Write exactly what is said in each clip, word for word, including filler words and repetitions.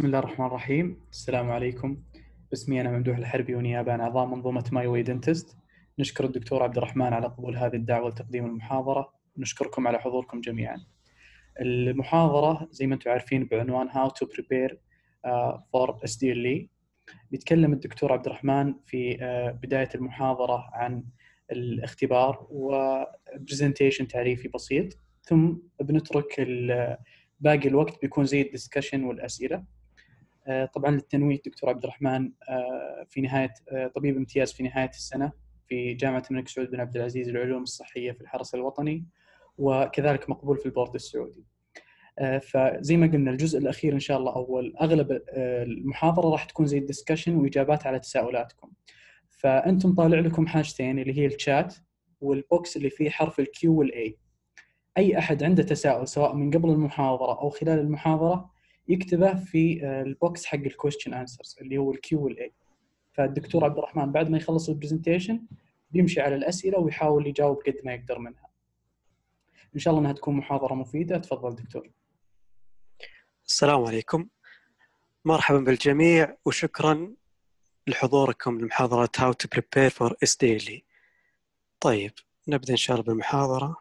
بسم الله الرحمن الرحيم. السلام عليكم. باسمي أنا ممدوح الحربي ونيابة عن أعضاء منظومة ماي واي دنتست. نشكر الدكتور عبد الرحمن على قبول هذه الدعوة لتقديم المحاضرة، ونشكركم على حضوركم جميعا. المحاضرة زي ما أنتم عارفين بعنوان How to prepare uh, for إس دي إل إي. بيتكلم الدكتور عبد الرحمن في uh, بداية المحاضرة عن الاختبار وبرزنتيشن تعريفي بسيط، ثم بنترك باقي الوقت بيكون زي الدسكشن والأسئلة. طبعا للتنويه الدكتور عبد الرحمن في نهاية طبيب امتياز في نهاية السنة في جامعة الملك سعود بن عبد العزيز للعلوم الصحية في الحرس الوطني، وكذلك مقبول في البورد السعودي. فزي ما قلنا الجزء الأخير إن شاء الله أول أغلب المحاضرة راح تكون زي الدسكشن وإجابات على تساؤلاتكم. فأنتم طالع لكم حاجتين اللي هي الشات والبوكس اللي فيه حرف الكيو والأي. أي أحد عنده تساؤل سواء من قبل المحاضرة أو خلال المحاضرة يكتبه في البوكس حق الكويستشن انسرز اللي هو الكيو والاي. فالدكتور عبد الرحمن بعد ما يخلص البرزنتيشن بيمشي على الأسئلة ويحاول يجاوب قد ما يقدر منها. إن شاء الله أنها تكون محاضرة مفيدة. تفضل دكتور. السلام عليكم، مرحبا بالجميع وشكرا لحضوركم لمحاضرة How to prepare for إس دي إل إي. طيب نبدأ إن شاء الله بالمحاضرة.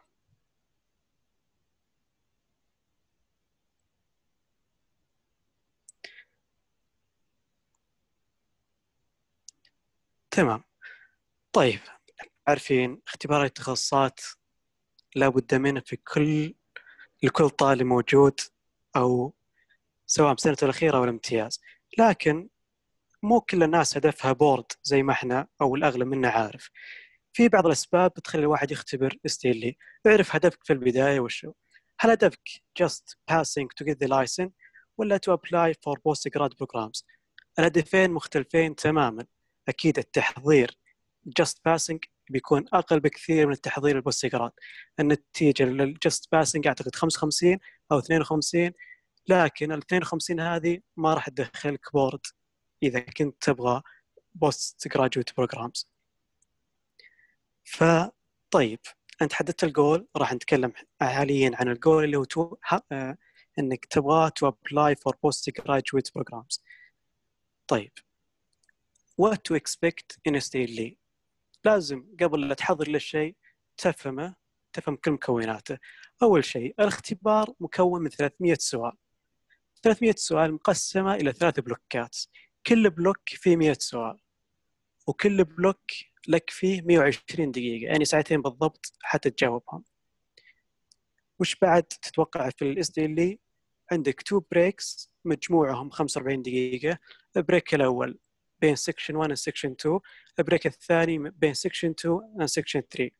تمام. طيب عارفين اختبار التخصصات لا بد منه في كل لكل طالب موجود أو سواء بسنته الأخيرة أو الامتياز، لكن مو كل الناس هدفها بورد زي ما احنا أو الأغلب منا عارف. في بعض الأسباب بتخلي الواحد يختبر إس دي إل إي. اعرف هدفك في البداية وشو. هل هدفك just passing to get the license ولا to apply for postgrad programs؟ الهدفين مختلفين تماما. أكيد التحضير just passing بيكون أقل بكثير من التحضير البوستجراد. النتيجة لل just passing أعتقد خمسة وخمسين أو اثنين وخمسين، لكن ال اثنين وخمسين هذه ما راح تدخلك بورد إذا كنت تبغى postgraduate programs. فطيب أنت حددت الجول، راح نتكلم حاليا عن الجول اللي هو تو... ها... إنك تبغى to apply for postgraduate programs. طيب what to expect in إس دي إل إي؟ لازم قبل لا تحضر للشيء تفهمه، تفهم كل مكوناته. أول شيء الاختبار مكون من ثلاثمئة سؤال. ثلاثمئة سؤال مقسمة إلى ثلاث بلوكات، كل بلوك فيه مئة سؤال، وكل بلوك لك فيه مئة وعشرين دقيقة، يعني ساعتين بالضبط حتى تجاوبهم. وش بعد تتوقع في الإس دي إل إي؟ عندك تو بريكس مجموعهم خمسة وأربعين دقيقة. البريك الأول بين سكشن واحد و سكشن اثنين، البريك الثاني بين سكشن اثنين و سكشن ثلاثة.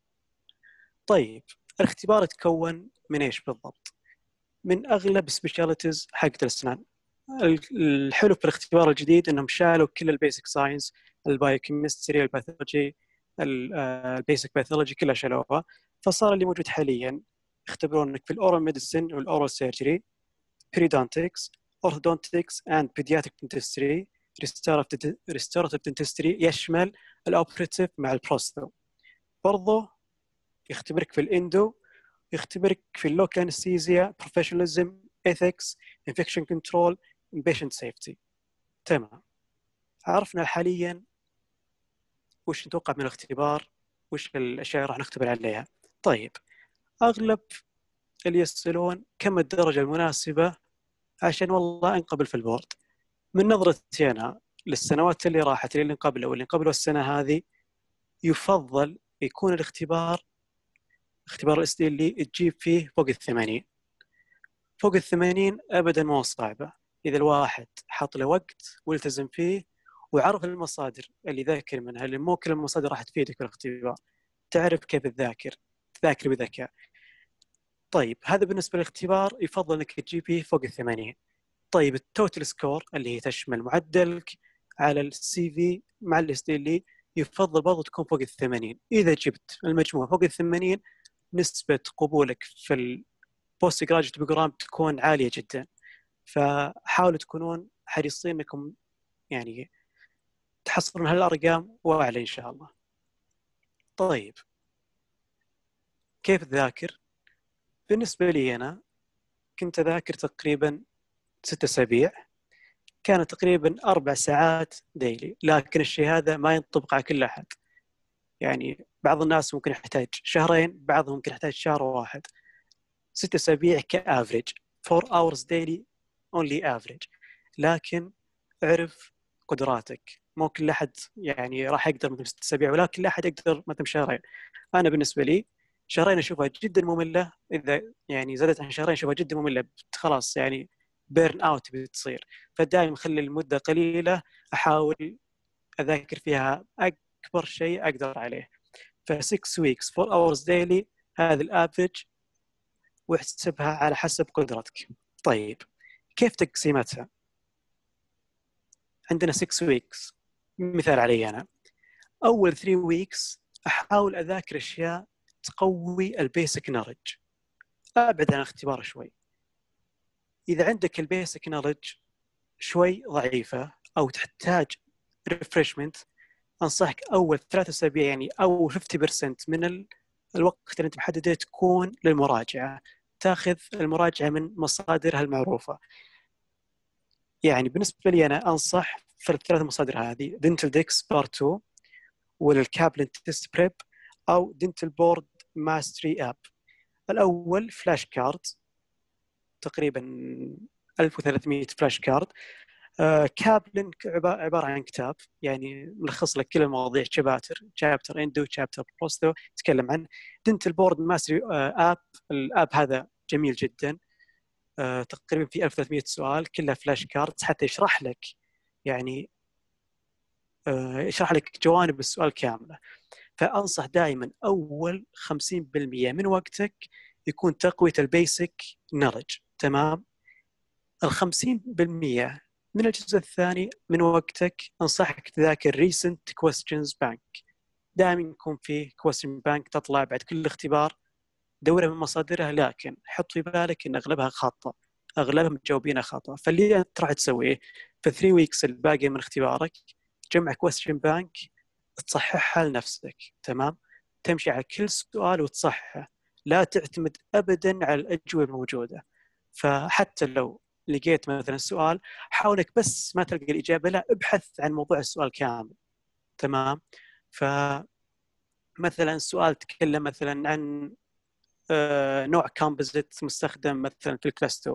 طيب الاختبار يتكون من ايش بالضبط؟ من اغلب سبيشاليتيز حق الاسنان. الحلو في الاختبار الجديد انهم شالوا كل البيسك ساينس، البايوكيمستري، الباثولوجي، البيسك باثولوجي كلها شالوها. فصار اللي موجود حاليا يختبرونك في الاورال ميديسن والاورال سيرجري، بريدونتكس، اورثودونتكس اند بيدياتريك دنتستري، ريستوراتيف دنتستري يشمل الاوبريتيف مع البروستو. برضو يختبرك في الاندو، يختبرك في اللوكال انستيزيا، بروفيشناليزم، ايثكس، انفكشن كنترول، بيشنت سيفتي. تمام، عرفنا حاليا وش نتوقع من الاختبار، وش الاشياء راح نختبر عليها. طيب اغلب اللي يسألون كم الدرجة المناسبة عشان والله انقبل في البورد. من نظرتي أنا للسنوات اللي راحت اللي قبله واللي قبله السنة هذه، يفضل يكون الاختبار اختبار إس دي إل إي تجيب فيه فوق الثمانين. فوق الثمانين أبدا ما هو صعبة إذا الواحد حط له وقت والتزم فيه وعرف المصادر اللي ذاكر منها، اللي مو كل المصادر راح تفيدك في الاختبار. تعرف كيف تذاكر، تذاكر بذكاء. طيب هذا بالنسبة للاختبار يفضل أنك تجيب فيه فوق الثمانين. طيب التوتال سكور اللي هي تشمل معدلك على السي في مع الاس دي إل إي يفضل برضو تكون فوق الثمانين. إذا جبت المجموع فوق الثمانين نسبة قبولك في البوست جراجويت بروجرام تكون عالية جدا. فحاولوا تكونون حريصين انكم يعني تحصلون هالأرقام وأعلى إن شاء الله. طيب كيف تذاكر؟ بالنسبة لي أنا كنت أذاكر تقريبا ستة أسابيع كانت تقريبا أربع ساعات ديلي، لكن الشيء هذا ما ينطبق على كل أحد. يعني بعض الناس ممكن يحتاج شهرين، بعضهم ممكن يحتاج شهر واحد. ست أسابيع كأفريج، four hours daily only average. لكن اعرف قدراتك، مو كل أحد يعني راح يقدر مثل ست أسابيع، ولكن كل أحد يقدر مثل شهرين. أنا بالنسبة لي شهرين أشوفها جدا مملة، إذا يعني زادت عن شهرين أشوفها جدا مملة، خلاص يعني بيرن أوت بتصير. فدائما خلي المدة قليلة، أحاول أذاكر فيها أكبر شيء أقدر عليه. ف six weeks four hours daily هذا الأفريج، واحسبها على حسب قدرتك. طيب كيف تقسيمتها؟ عندنا six weeks، مثال علي أنا أول three weeks أحاول أذاكر أشياء تقوي البيسك نولج، أبعد عن اختبار شوي. إذا عندك البيسك نولج شوي ضعيفة أو تحتاج ريفرشمنت، أنصحك أول ثلاثة أسابيع يعني أو خمسين بالمئة من الوقت اللي أنت محدده تكون للمراجعة، تاخذ المراجعة من مصادرها المعروفة. يعني بالنسبة لي أنا أنصح في الثلاث مصادر هذه: دنتل ديكس بارت تو، والكابلن تيست بريب، أو دنتل بورد ماستري أب. الأول فلاش كارد، تقريبا ألف وثلاثمئة فلاش كارد. آه كابلن عبارة عن كتاب يعني ملخص لك كل المواضيع، شابتر شابتر اندو شابتر بروستو تتكلم عن. دنتل بورد ماستري آه اب، الاب هذا جميل جدا، آه تقريبا في ألف وثلاثمئة سؤال كلها فلاش كارد حتى يشرح لك يعني آه يشرح لك جوانب السؤال كاملة. فأنصح دائما أول خمسين بالمئة من وقتك يكون تقوية البيسك نولج، تمام. الخمسين بالمئة من الجزء الثاني من وقتك أنصحك تذاكر recent questions bank. دائما يكون في question bank تطلع بعد كل اختبار، دورها من مصادرها، لكن حط في بالك إن أغلبها خاطئة، أغلبها متجاوبينها خاطئة. فاللي أنت راح تسويه في three weeks الباقي من اختبارك، جمع question bank تصححها لنفسك، تمام. تمشي على كل سؤال وتصححه، لا تعتمد أبدا على الأجوبة الموجودة. فحتى لو لقيت مثلا سؤال، حاولك بس ما تلقى الإجابة، لا ابحث عن موضوع السؤال كامل، تمام. فمثلا سؤال تكلم مثلا عن نوع كومبوزيت مستخدم مثلا في الكلاستو،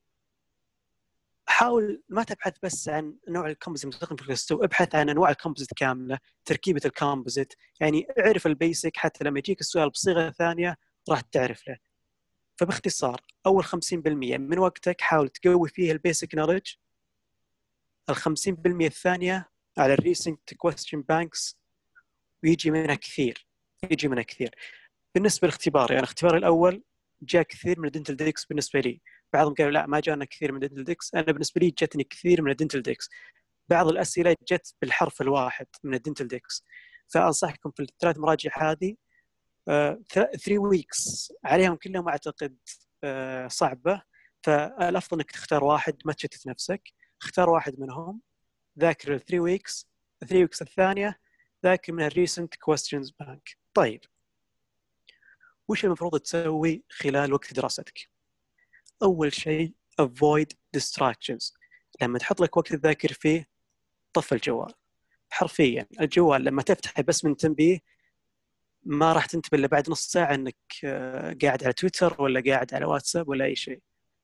حاول ما تبحث بس عن نوع الكومبوزيت المستخدم في الكلاستو، ابحث عن انواع الكومبوزيت كامله، تركيبه الكومبوزيت، يعني اعرف البيسك حتى لما يجيك السؤال بصيغه ثانيه راح تعرف له. فباختصار اول خمسين بالمئة من وقتك حاول تقوي فيه البيسك نولج، ال خمسين بالمئة الثانيه على الريسنت كويستشن بانكس، ويجي منها كثير، يجي منها كثير. بالنسبه للاختبار، يعني الاختبار الاول جاء كثير من الدنتل ديكس بالنسبه لي، بعضهم قالوا لا ما جانا كثير من الدنتل ديكس، انا بالنسبه لي جتني كثير من الدنتل ديكس. بعض الاسئله جت بالحرف الواحد من الدنتل ديكس. فانصحكم في الثلاث مراجع هذه ثري ويكس عليهم كلهم اعتقد uh, صعبه، فالافضل انك تختار واحد، ما تشتت نفسك، اختار واحد منهم ذاكر الثري ويكس. الثري ويكس الثانيه ذاكر من الريسنت كويستشنز بانك. طيب وش المفروض تسوي خلال وقت دراستك؟ أول شيء avoid distractions. لما تحط لك وقت تذاكر فيه طفي الجوال، حرفيا الجوال لما تفتحه بس من تنبيه ما راح تنتبه إلا بعد نص ساعة أنك قاعد على تويتر ولا قاعد على واتساب ولا أي شيء.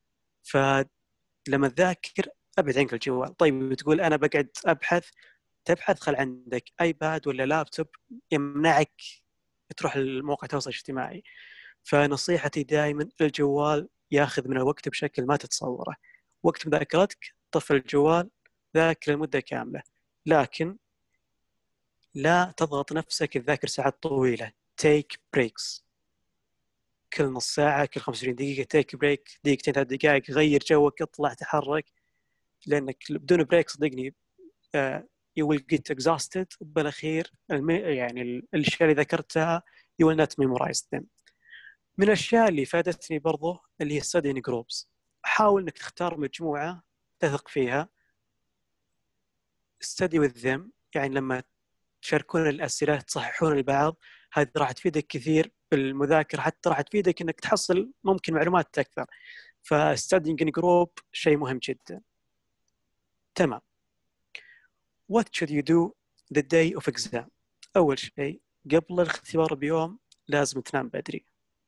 فلما تذاكر أبعد عنك الجوال. طيب تقول أنا بقعد أبحث، تبحث خل عندك آيباد ولا لابتوب يمنعك تروح لموقع التواصل الاجتماعي. فنصيحتي دائما الجوال ياخذ من الوقت بشكل ما تتصوره. وقت مذاكرتك طفل الجوال، ذاكر لمدة كاملة، لكن لا تضغط نفسك تذاكر ساعات طويلة. take breaks كل نص ساعة، كل خمسة وعشرين دقيقة take break، دقيقتين ثلاث دقائق، غير جوك، اطلع تحرك، لأنك بدون بريك صدقني uh, you will get exhausted. بالأخير يعني الأشياء اللي ذكرتها you will not memorize them. من الأشياء اللي فادتني برضو اللي هي studying groups. حاول أنك تختار مجموعة تثق فيها، study with them، يعني لما تشاركون الأسئلة تصححون البعض، هذه راح تفيدك كثير بالمذاكرة، حتى راح تفيدك أنك تحصل ممكن معلومات أكثر. فstudying in group شيء مهم جدا. تمام. What should you do the day of exam؟ أول شيء قبل الاختبار بيوم لازم تنام بدري.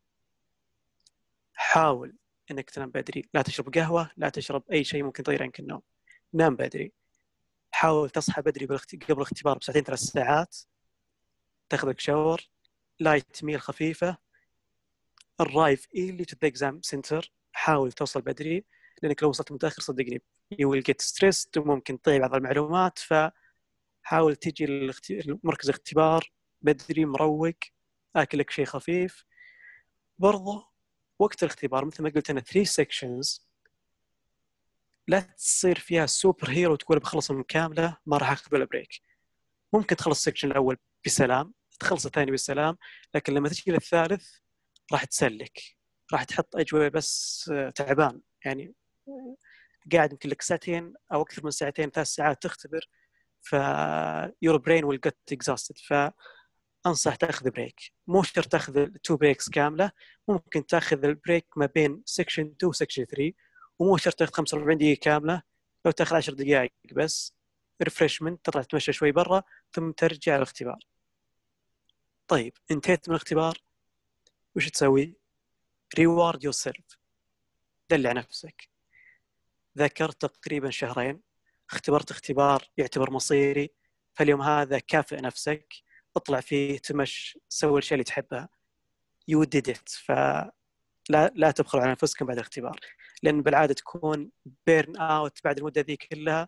حاول إنك تنام بدري، لا تشرب قهوة، لا تشرب أي شيء ممكن يضيع عنك النوم. نام بدري. حاول تصحى بدري قبل الاختبار بساعتين ثلاث ساعات، تاخذ لك شاور، لايت ميل خفيفة، الرايف اللي to the exam center. حاول توصل بدري، لأنك لو وصلت متأخر صدقني you will get stressed وممكن تضيع بعض المعلومات. فحاول تيجي لمركز الاختبار بدري مروق، آكل لك شيء خفيف. برضو وقت الاختبار مثل ما قلت أنا three sections، لا تصير فيها سوبر هيرو وتقول بخلصهم كاملة ما راح أخذ ولا بريك. ممكن تخلص السكشن الأول بسلام، تخلص الثاني بسلام، لكن لما تجي للثالث راح تسلك، راح تحط أجوبة بس تعبان، يعني قاعد يمكن لك ساعتين أو أكثر من ساعتين ثلاث ساعات تختبر، ف your brain will get exhausted. فأنصح تأخذ بريك، مو شرط تأخذ two breaks كاملة، ممكن تأخذ البريك ما بين section two section three، ومو شرط تأخذ خمسة وأربعين دقيقة كاملة، لو تأخذ عشر دقائق بس refreshment، تطلع تمشي شوي برا ثم ترجع الاختبار. طيب انتهيت من الاختبار وش تسوي؟ reward yourself، دلع نفسك. ذاكرت تقريبا شهرين، اختبرت اختبار يعتبر مصيري، فاليوم هذا كافئ نفسك، اطلع فيه، تمش، سوي الشيء اللي تحبها. you did it. فلا لا تبخلوا على أنفسكم بعد الاختبار، لأن بالعادة تكون بيرن اوت بعد المدة ذي كلها،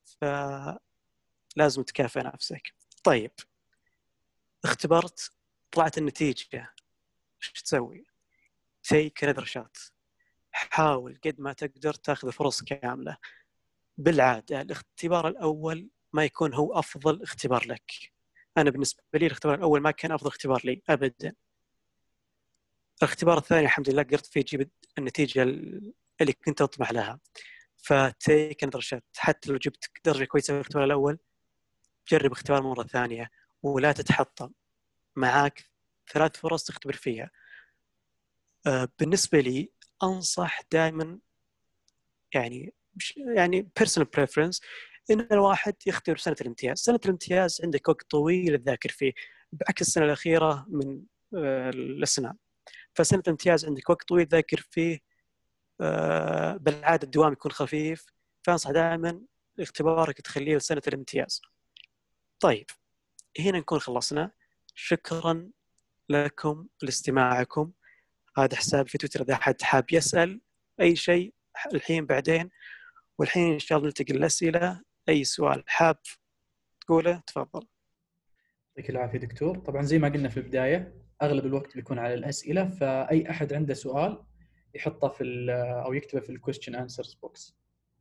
فلازم تكافئ نفسك. طيب اختبرت، طلعت النتيجة، ايش تسوي؟ take another shot. حاول قد ما تقدر تاخذ فرص كاملة. بالعادة الاختبار الأول ما يكون هو أفضل اختبار لك. أنا بالنسبة لي الاختبار الأول ما كان أفضل اختبار لي أبدا. الاختبار الثاني الحمد لله قدرت فيه أجيب النتيجة اللي كنت أطمح لها. فتيك أنذر شوت، حتى لو جبت درجة كويسة في الاختبار الأول جرب اختبار مرة ثانية، ولا تتحطم. معاك ثلاث فرص تختبر فيها. بالنسبة لي أنصح دائما، يعني يعني personal preference، إن الواحد يختار سنة الامتياز. سنة الامتياز عندك وقت طويل تذاكر فيه، بعكس السنة الأخيرة من الأسنان. فسنة الامتياز عندك وقت طويل تذاكر فيه، بالعادة الدوام يكون خفيف، فأنصح دائما اختبارك تخليه لسنة الامتياز. طيب هنا نكون خلصنا. شكرا لكم لاستماعكم. هذا حساب في تويتر إذا أحد حاب يسأل أي شيء الحين بعدين، والحين إن شاء الله نلتقي الأسئلة. أي سؤال حاب تقوله تفضل. يعطيك العافية دكتور. طبعا زي ما قلنا في البداية أغلب الوقت بيكون على الأسئلة، فأي أحد عنده سؤال يحطه في أو يكتبه في الكويستشن أنسرز بوكس.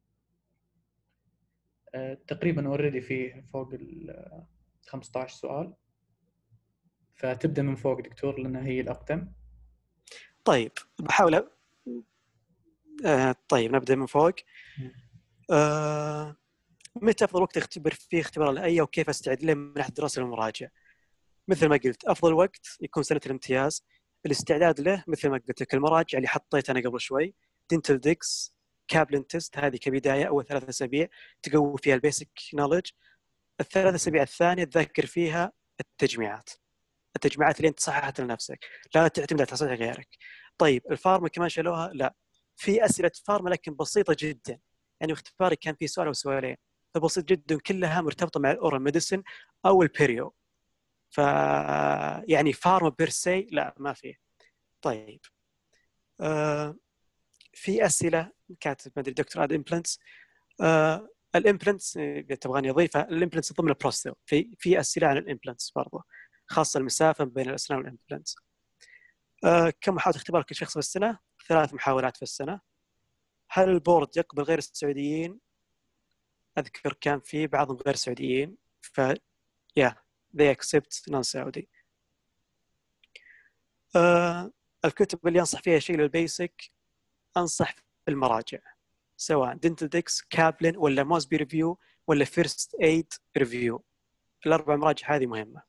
تقريبا اوريدي فيه فوق ال خمسة عشر سؤال، فتبدأ من فوق دكتور لأنها هي الأقدم. طيب بحاول أ... آه طيب نبدأ من فوق. آه متى أفضل وقت أختبر فيه اختبار الأي وكيف أستعد له من ناحية الدراسة والمراجعة؟ مثل ما قلت أفضل وقت يكون سنة الامتياز. الاستعداد له مثل ما قلت لك المراجعة اللي حطيت أنا قبل شوي، دينتال ديكس، كابلن تيست، هذه كبداية أول ثلاثة أسابيع تقوي فيها البيسك نوليدج. الثلاث أسابيع الثانية تذكر فيها التجميعات، التجميعات اللي أنت صححت لنفسك، لا تعتمد على تصحيح غيرك. طيب الفارما كمان شالوها؟ لا، في أسئلة فارما لكن بسيطة جدا، يعني اختباري كان فيه سؤال أو سؤالين، فبسيط جدا، كلها مرتبطة مع الأورال ميديسن أو البيريو. ف يعني فارما بيرسي لا ما فيه. طيب آه في أسئلة كاتب ما أدري دكتور عاد إمبلانتس. آه الإمبلانتس إذا تبغاني أضيفها، الإمبلانتس ضمن البروستيو، في في أسئلة عن الإمبلانتس برضه، خاصة المسافة بين الأسنان والإمبلانتس. آه كم محاولة اختبار كل شخص في السنة؟ ثلاث محاولات في السنة. هل البورد يقبل غير السعوديين؟ أذكر كان في بعضهم غير سعوديين، ف yeah they accept non-Saudi. آه الكتب اللي أنصح فيها شيء للبيسك، أنصح المراجع سواء دينتال ديكس، كابلن، ولا موزبي ريفيو، ولا فيرست ايد ريفيو. الأربع مراجع هذه مهمة.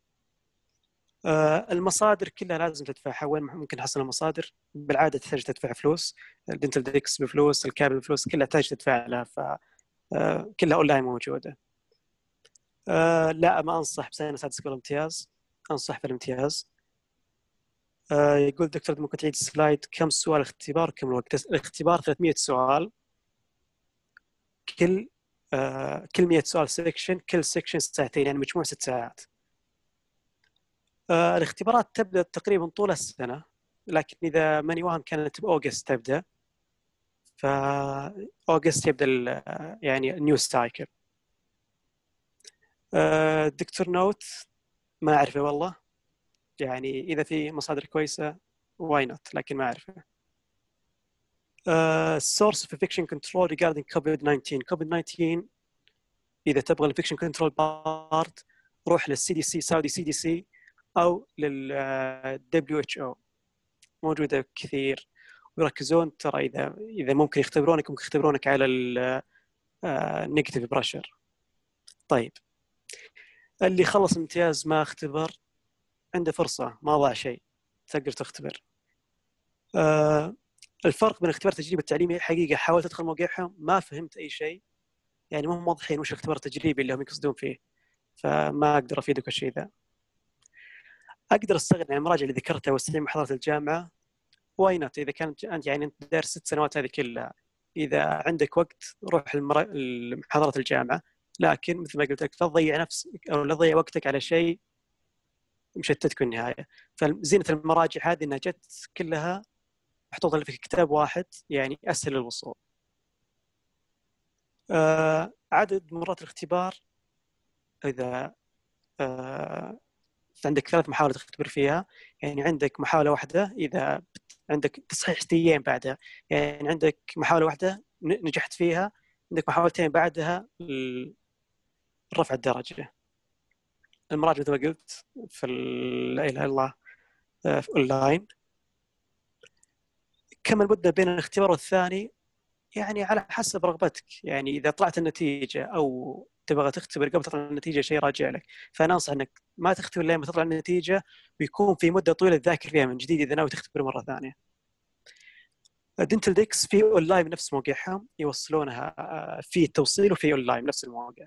آه المصادر كلها لازم تدفعها. وين ممكن تحصل المصادر؟ بالعادة تحتاج تدفع فلوس، الدينتال ديكس بفلوس، الكابل بفلوس، كلها تحتاج تدفع لها. آه كلها اونلاين موجوده. آه لا ما انصح بسنه سادسه بالامتياز، انصح في الامتياز. آه يقول دكتور ممكن تعيد السلايد، كم سؤال اختبار كم الوقت؟ الاختبار ثلاثمية سؤال، كل آه كل مية سؤال سيكشن، كل سيكشن ساعتين، يعني مجموع ست ساعات. آه الاختبارات تبدا تقريبا طول السنه، لكن اذا ماني واهم كانت باوغست تبدا، فاوغست يبدا يعني النيو سايكل. آه دكتور نوت ما اعرفه والله، يعني اذا في مصادر كويسه واي نوت، لكن ما اعرفه. سورس اوف انفكشن كنترول ريجاردينج كوفيد تسعة عشر. كوفيد تسعة عشر اذا تبغى الانفكشن كنترول بارت روح للسي دي سي، سعودي سي دي سي، او للدبليو اتش او، موجوده كثير ويركزون. ترى اذا اذا ممكن يختبرونك، ممكن يختبرونك على النيجاتيف بريشر. طيب اللي خلص امتياز ما اختبر عنده فرصه، ما ضاع شيء، تقدر تختبر. آه الفرق بين اختبار تجريبي التعليمي حقيقه حاولت ادخل موقعهم ما فهمت اي شيء، يعني ما هم واضحين وش الاختبار التجريبي اللي هم يقصدون فيه، فما اقدر افيدك الشيء ذا. اقدر استغني عن المراجع اللي ذكرتها واستعين محاضرات الجامعه، واي نوت. اذا كانت انت يعني انت دارس ست سنوات هذه كلها، اذا عندك وقت روح لمحاضرات الجامعه، لكن مثل ما قلت لك لا تضيع نفسك او لا تضيع وقتك على شيء مشتتك في النهايه. فزينه المراجع هذه انها جت كلها محطوطه في كتاب واحد، يعني اسهل الوصول. آه عدد مرات الاختبار، اذا آه عندك ثلاث محاولات تختبر فيها، يعني عندك محاولة واحدة إذا عندك تصحيح ايام بعدها، يعني عندك محاولة واحدة نجحت فيها، عندك محاولتين بعدها رفع الدرجة. المراجعة مثل ما قلت في لا إله إلا الله في أونلاين. كم المدة بين الاختبار والثاني؟ يعني على حسب رغبتك، يعني إذا طلعت النتيجة أو تبغى تختبر قبل تطلع النتيجة شيء راجع لك، فأنا أنصح أنك ما تختبر لين ما تطلع النتيجة ويكون في مدة طويلة تذاكر فيها من جديد إذا ناوي تختبر مرة ثانية. دنتل ديكس في أونلاين بنفس موقعهم، يوصلونها في توصيل وفي أونلاين بنفس الموقع.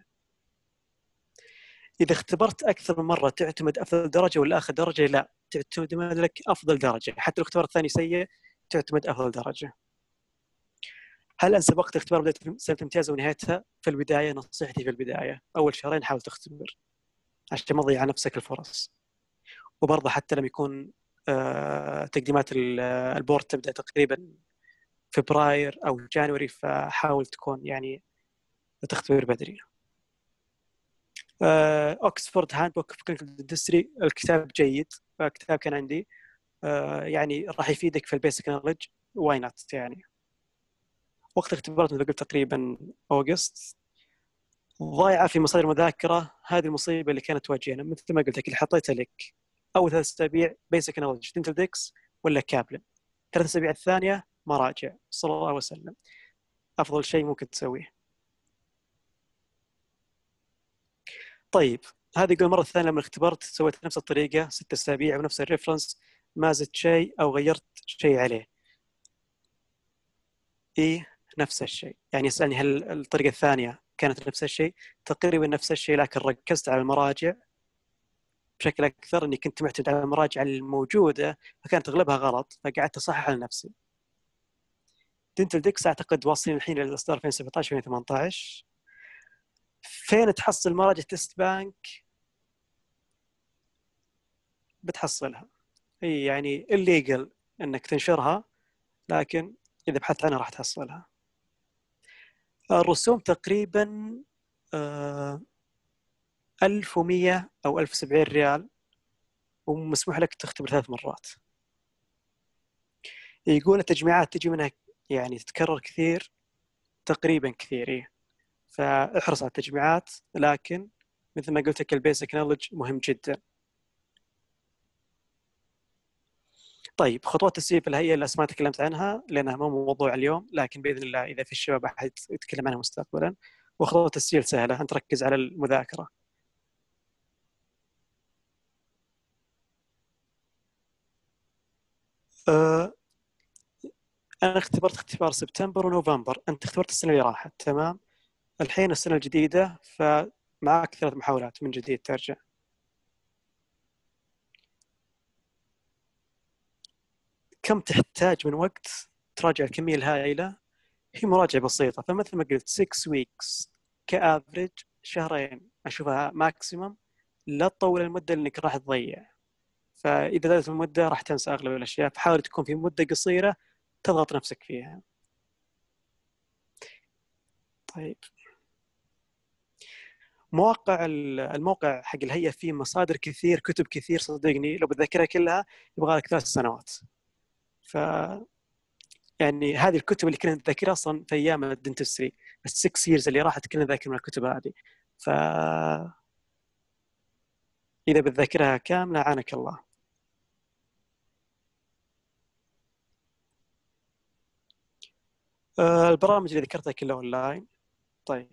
إذا اختبرت أكثر من مرة تعتمد أفضل درجة ولا آخر درجة؟ لا، تعتمد لك أفضل درجة، حتى لو الاختبار الثاني سيء تعتمد أفضل درجة. هل أنسب وقت اختبار بداية سنة الامتياز ونهايتها؟ في البداية نصيحتي في البداية أول شهرين حاول تختبر عشان ما تضيع على نفسك الفرص. وبرضه حتى لما يكون آه تقديمات البورد تبدأ تقريبا فبراير أو جانوري، فحاول تكون يعني تختبر بدري. آه أكسفورد هاند بوك في كلينيكال دنتستري، الكتاب جيد، الكتاب كان عندي، آه يعني راح يفيدك في البيسك نولج، واي نوت يعني. وقت الاختبارات مثل قلت تقريبا أوغست. ضايعة في مصادر مذاكرة، هذه المصيبة اللي كانت تواجهنا. مثل ما قلت لك اللي حطيتها لك أول ثلاث أسابيع بيسك نولج دنتال ديكس ولا كابلن، ثلاث أسابيع الثانية مراجع، صلى الله وسلم، أفضل شيء ممكن تسويه. طيب هذه يقول مرة ثانية لما اختبرت سويت نفس الطريقة ست أسابيع ونفس الريفرنس، ما زدت شيء أو غيرت شيء عليه؟ إيه نفس الشيء، يعني يسألني هل الطريقة الثانية كانت نفس الشيء؟ تقريبا نفس الشيء، لكن ركزت على المراجع بشكل أكثر، أني كنت معتمد على المراجع الموجودة فكانت أغلبها غلط، فقعدت أصحح على نفسي. دنتل ديكس أعتقد واصلين الحين إلى الإصدار ألفين وسبعة عشر ألفين وثمانية عشر. فين تحصل مراجع تيست بانك؟ بتحصلها هي يعني الليجل أنك تنشرها، لكن إذا بحثت عنها راح تحصلها. الرسوم تقريبا ألف ومية أو ألف وسبعين ريال، ومسموح لك تختبر ثلاث مرات. يقول التجميعات تجي منها يعني تتكرر كثير، تقريبا كثير إيه، فاحرص على التجميعات، لكن مثل ما قلت لك البيسك نولج مهم جدا. طيب خطوات تسجيل في الهيئة اللي ما تكلمت عنها لأنها مو موضوع اليوم، لكن بإذن الله إذا في الشباب أحد يتكلم عنها مستقبلا. وخطوات التسجيل سهلة، أنت ركز على المذاكرة. أه أنا اختبرت اختبار سبتمبر ونوفمبر، أنت اختبرت السنة اللي راحت، تمام. الحين السنة الجديدة فمعك ثلاث محاولات من جديد ترجع. كم تحتاج من وقت تراجع الكمية الهائلة؟ هي مراجعة بسيطة، فمثل ما قلت ستة ويكس كأفريج، شهرين أشوفها ماكسيمم. لا تطول المدة لأنك راح تضيع، فإذا زادت المدة راح تنسى أغلب الأشياء، فحاول تكون في مدة قصيرة تضغط نفسك فيها. طيب، مواقع الموقع حق الهيئة فيه مصادر كثير، كتب كثير، صدقني لو بتذكرها كلها يبغى لك ثلاث سنوات. ف يعني هذه الكتب اللي كنا نذاكرها أصلا في أيام الدنتستري، السكس ييرز اللي راحت كنا نذاكر من الكتب هذه. ف إذا بتذاكرها كاملة عانك الله. آه، البرامج اللي ذكرتها كلها أونلاين. طيب،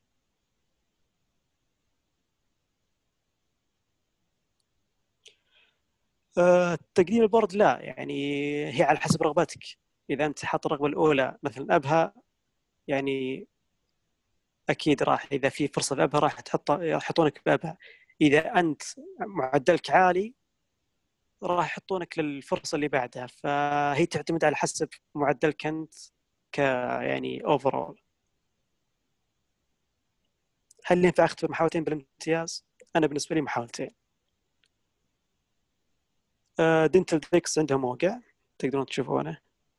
آه، تقديم البورد لا، يعني هي على حسب رغبتك. إذا أنت حاط الرغبة الأولى مثلا أبها، يعني أكيد راح إذا في فرصة بأبها راح تحط يحطونك بأبها. إذا أنت معدلك عالي راح يحطونك للفرصة اللي بعدها، فهي تعتمد على حسب معدلك أنت ك يعني overall. هل ينفع أختبر محاولتين بالامتياز؟ أنا بالنسبة لي محاولتين. دينتل ديكس عندهم موقع تقدرون تشوفونه.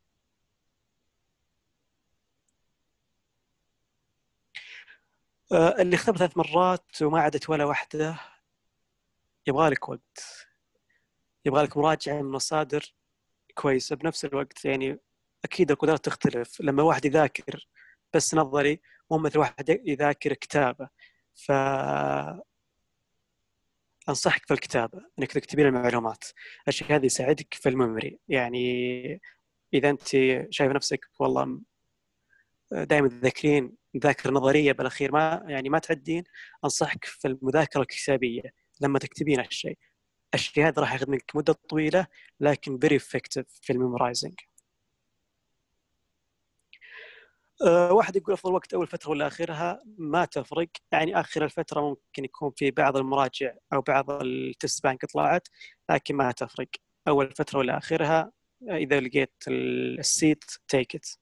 آه، اللي اختبر ثلاث مرات وما عدت ولا واحدة يبغى لك وقت، يبغى لك مراجعة من مصادر كويسة بنفس الوقت. يعني أكيد القدرات تختلف لما واحد يذاكر بس نظري، مو مثل واحد يذاكر كتابة. فأنصحك في الكتابة إنك تكتبين المعلومات، الشيء هذا يساعدك في الميموري. يعني إذا أنت شايف نفسك والله دائما تذاكرين مذاكرة نظرية بالأخير ما يعني ما تعدين، أنصحك في المذاكرة الكتابية لما تكتبين الشيء. الشيء هذا راح يخدمك مدة طويلة لكن very effective في الميمورايزنج. أه واحد يقول أفضل وقت أول فترة ولا آخرها؟ ما تفرق، يعني آخر الفترة ممكن يكون في بعض المراجع أو بعض التست بانك طلعت، لكن ما تفرق أول فترة ولا آخرها. إذا لقيت السيت take it.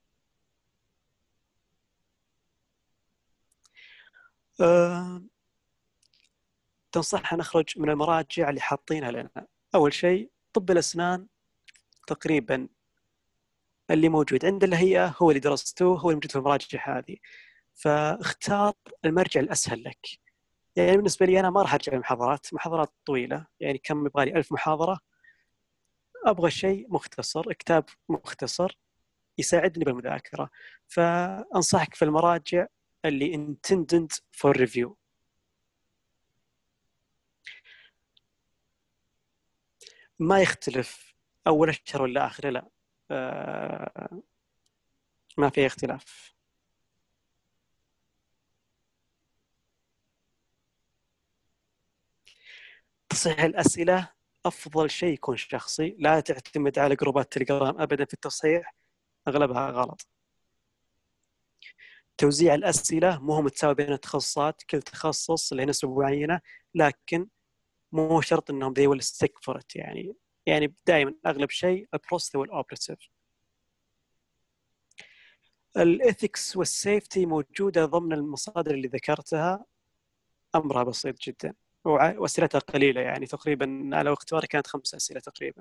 أه تنصح نخرج من المراجع اللي حاطينها لنا. أول شيء طب الأسنان تقريبا اللي موجود عند الهيئة هو اللي درسته، هو اللي موجود في المراجع هذه، فاختار المرجع الأسهل لك. يعني بالنسبة لي أنا ما راح أرجع للمحاضرات، محاضرات طويلة يعني كم يبغى لي ألف محاضرة. أبغى شيء مختصر، كتاب مختصر يساعدني بالمذاكرة. فأنصحك في المراجع اللي intended for review. ما يختلف أول الشهر ولا آخره، لا آه ما في اختلاف. تصحيح الأسئلة أفضل شيء يكون شخصي، لا تعتمد على جروبات تليجرام أبدا في التصحيح، أغلبها غلط. توزيع الأسئلة مو متساوي بين التخصصات، كل تخصص له نسبة معينة، لكن مو شرط أنهم they will stick for it. يعني يعني دائما أغلب شيء البروست والأوبراتيف. الإثكس والسيفتي موجودة ضمن المصادر اللي ذكرتها، أمرها بسيط جدا وأسئلتها قليلة، يعني تقريبا على اختباري كانت خمس أسئلة تقريبا.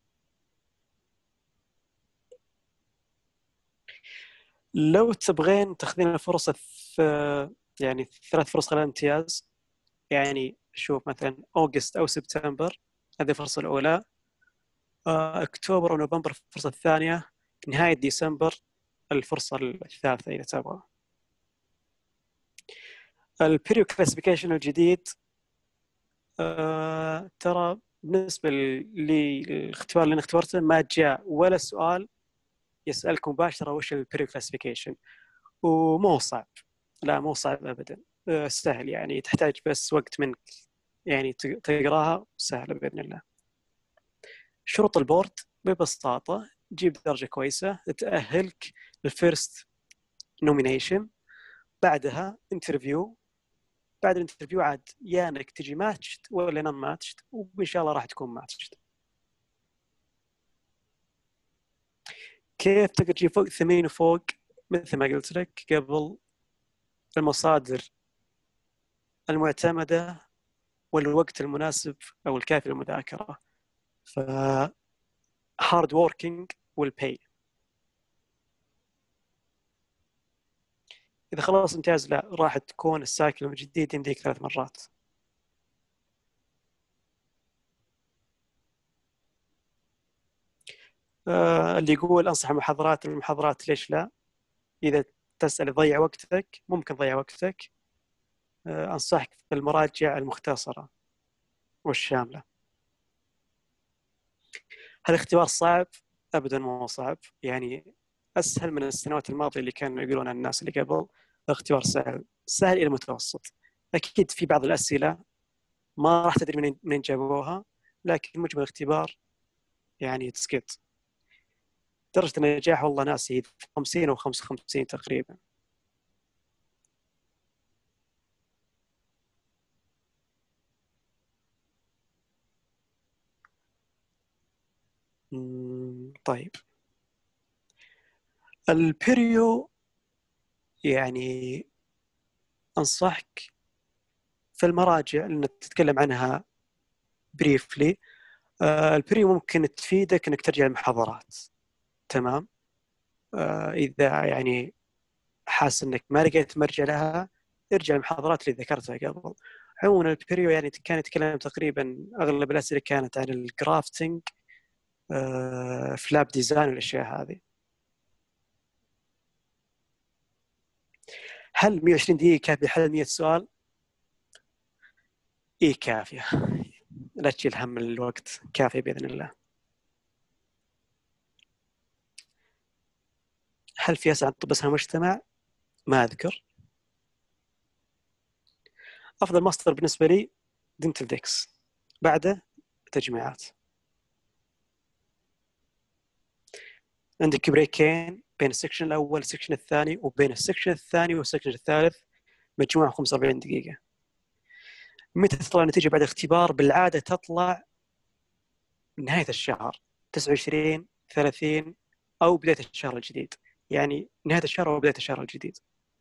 لو تبغين تاخذين الفرصة في يعني ثلاث فرص خلال الامتياز، يعني شوف مثلا أوغست أو سبتمبر هذه الفرصة الأولى، أكتوبر ونوفمبر الفرصة الثانية، نهاية ديسمبر الفرصة الثالثة إذا تبغى. البيريو كلاسيفيكيشن الجديد أه ترى بالنسبة للاختبار اللي أنا اختبرته ما جاء ولا سؤال يسألك مباشرة وش البيريو كلاسيفيكيشن، ومو صعب، لا مو صعب أبدا، أه سهل يعني تحتاج بس وقت منك يعني تقراها، سهلة بإذن الله. شروط البورد ببساطة تجيب درجة كويسة تأهلك للفيرست نومينيشن، بعدها انترفيو. بعد الانترفيو عاد يا انك تجي ماتشت ولا نون ماتشت، وان شاء الله راح تكون ماتشت. كيف تقدر تجي فوق ثمانين وفوق؟ مثل ما قلت لك قبل، المصادر المعتمدة والوقت المناسب أو الكافي للمذاكرة. ف hard working will pay. إذا خلاص امتياز، لا راح تكون السايكل الجديد يمديك ثلاث مرات. آه اللي يقول أنصح المحاضرات المحاضرات ليش لا؟ إذا تسأل تضيع وقتك، ممكن تضيع وقتك. آه أنصحك في المراجع المختصرة والشاملة. هل الاختبار صعب؟ أبدا مو صعب، يعني أسهل من السنوات الماضية اللي كانوا يقولون الناس اللي قبل الاختبار سهل، سهل إلى متوسط. أكيد في بعض الأسئلة ما راح تدري منين منين جابوها، لكن مجمل الاختبار يعني تسقط. درجة النجاح والله ناسي خمسين أو خمسة وخمسين تقريبا. طيب البريو يعني أنصحك في المراجع اللي تتكلم عنها بريفلي. آه البريو ممكن تفيدك انك ترجع المحاضرات، تمام. آه اذا يعني حاس انك ما لقيت مرجع لها، ارجع المحاضرات اللي ذكرتها قبل. عموما البريو يعني كان يتكلم تقريبا اغلب الاسئله كانت عن الجرافتنج، آه فلاب ديزاين والاشياء هذه. هل مئة وعشرين دقيقه كافيه حل مئة سؤال؟ ايه كافيه، لا تشيل هم الوقت، كافيه باذن الله. هل في اسئله عن طب اسنان المجتمع؟ ما اذكر. افضل مصدر بالنسبه لي دنتل ديكس، بعده تجميعات. عندك بريكين بين السكشن الاول والسكشن الثاني، وبين السكشن الثاني والسكشن الثالث مجموعه خمسة وأربعين دقيقه. متى تطلع النتيجه بعد اختبار؟ بالعاده تطلع نهايه الشهر، تسعة وعشرين ثلاثين او بدايه الشهر الجديد، يعني نهايه الشهر او بدايه الشهر الجديد.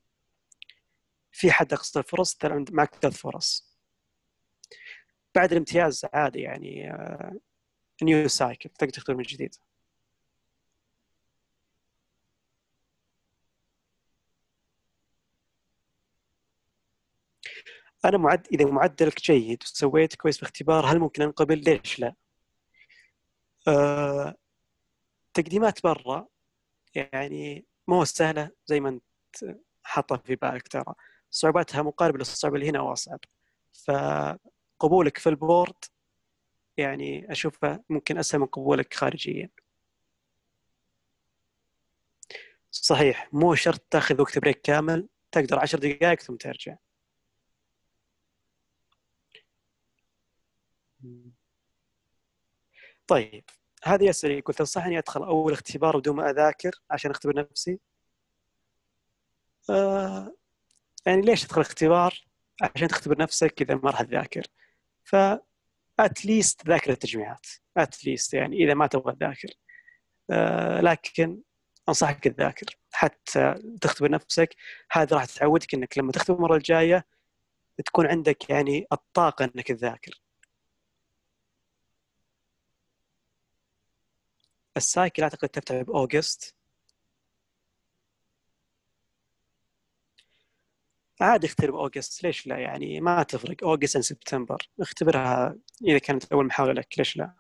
في حد اقصى الفرص، ترى معك ثلاث فرص. بعد الامتياز عادي يعني نيو سايكل، تقدر تختار من جديد. انا معد اذا معدلك جيد وسويت كويس في اختبار، هل ممكن انقبل؟ ليش لا؟ أه... تقديمات برا يعني مو سهله زي ما انت حاطه في بالك، ترى صعوباتها مقاربه للصعوبه اللي هنا واصعب. فقبولك في البورد يعني اشوفه ممكن اسهل من قبولك خارجيا. صحيح، مو شرط تاخذ وقت بريك كامل، تقدر عشر دقائق ثم ترجع. طيب هذه أسئلة. كنت تنصحني أدخل أول اختبار بدون ما أذاكر عشان أختبر نفسي؟ آه يعني ليش تدخل اختبار عشان تختبر نفسك إذا ما راح تذاكر؟ فأتليست ذاكر التجميعات، أتليست يعني إذا ما تبغى تذاكر. آه لكن أنصحك تذاكر حتى تختبر نفسك. هذا راح تعودك إنك لما تختبر المرة الجاية تكون عندك يعني الطاقة إنك تذاكر. السايكل أعتقد تفتح بأوغست. عادي اختبر بأوغست، ليش لا؟ يعني ما تفرق أوغست أو سبتمبر، اختبرها إذا كانت أول محاولة لك، ليش لا؟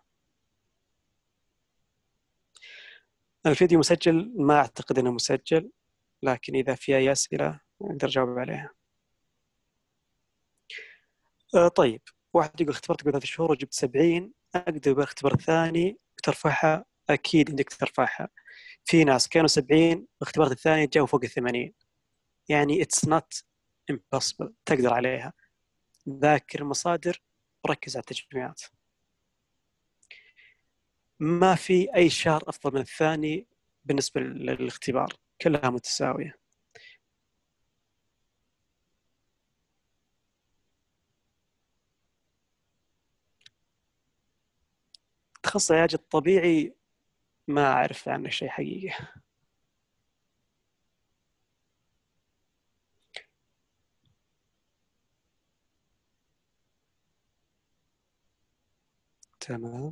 الفيديو مسجل؟ ما أعتقد أنه مسجل، لكن إذا في أي أسئلة أقدر أجاوب عليها. أه طيب، واحد يقول اختبرت قبل ثلاث شهور وجبت سبعين، أقدر بالاختبار الثاني ترفعها؟ أكيد إنك ترفعها. في ناس كانوا سبعين بالاختبار الثاني جاوا فوق الثمانين، يعني it's not impossible، تقدر عليها. ذاكر المصادر وركز على التجميعات. ما في أي شهر أفضل من الثاني بالنسبة للاختبار، كلها متساوية. تخصص العلاج الطبيعي ما أعرف عنه شيء حقيقي. تمام.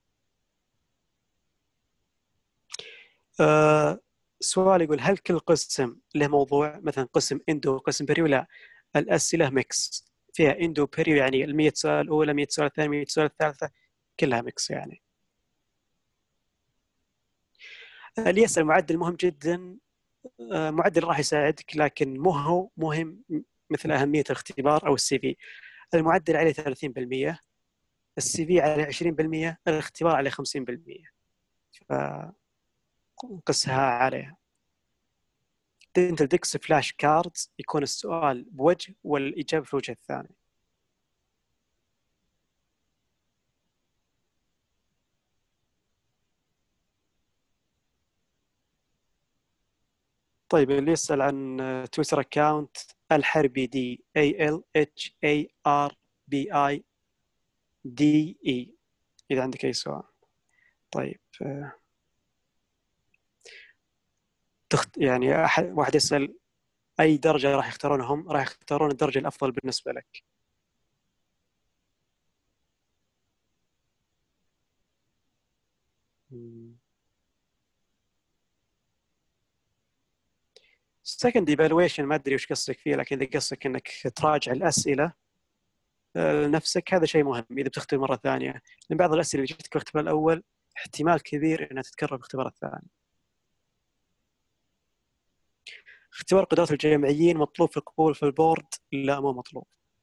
أه سؤال يقول هل كل قسم له موضوع، مثلا قسم اندو قسم بريو؟ لا، الأسئلة ميكس، فيها اندو بريو، يعني المية سؤال الأولى، مية سؤال الثانية، مية سؤال الثالثة، كلها ميكس يعني. اللي يسأل معدل مهم جدا. أه معدل راح يساعدك لكن مو هو مهم مثل أهمية الاختبار أو السي في. المعدل عليه ثلاثين بالمئة، السي في عليه عشرين بالمئة، الاختبار عليه خمسين بالمئة، فقسها عليها. دنتل ديكس فلاش كاردز، يكون السؤال بوجه والإجابة في الوجه الثاني. طيب اللي يسأل عن تويتر أكاونت الحربي دي A L H A R B I D E، إذا عندك أي سؤال. طيب تخت... يعني أحد واحد يسأل أي درجة راح يختارونهم؟ راح يختارون الدرجة الأفضل بالنسبة لك. second evaluation ما أدري وش قصدك فيه، لكن إذا قصدك إنك تراجع الأسئلة لنفسك هذا شيء مهم إذا بتختبر مرة ثانية، لأن بعض الأسئلة اللي جتك في الاختبار الأول احتمال كبير إنها تتكرر في الاختبار الثاني. اختبار قدرات الجامعيين مطلوب في القبول في البورد؟ لا، مو مطلوب.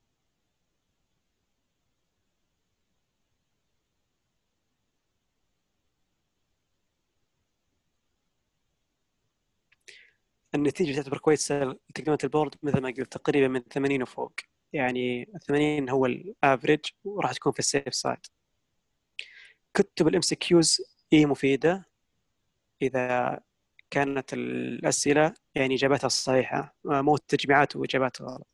النتيجة تعتبر كويسة تقديمات البورد مثل ما قلت تقريبا من ثمانين وفوق، يعني ثمانين هو الافريج وراح تكون في السيف سايد. كتب الام سي كيوز اي مفيدة إذا كانت الأسئلة يعني إجاباتها صحيحة، مو تجميعات وإجابات غلط.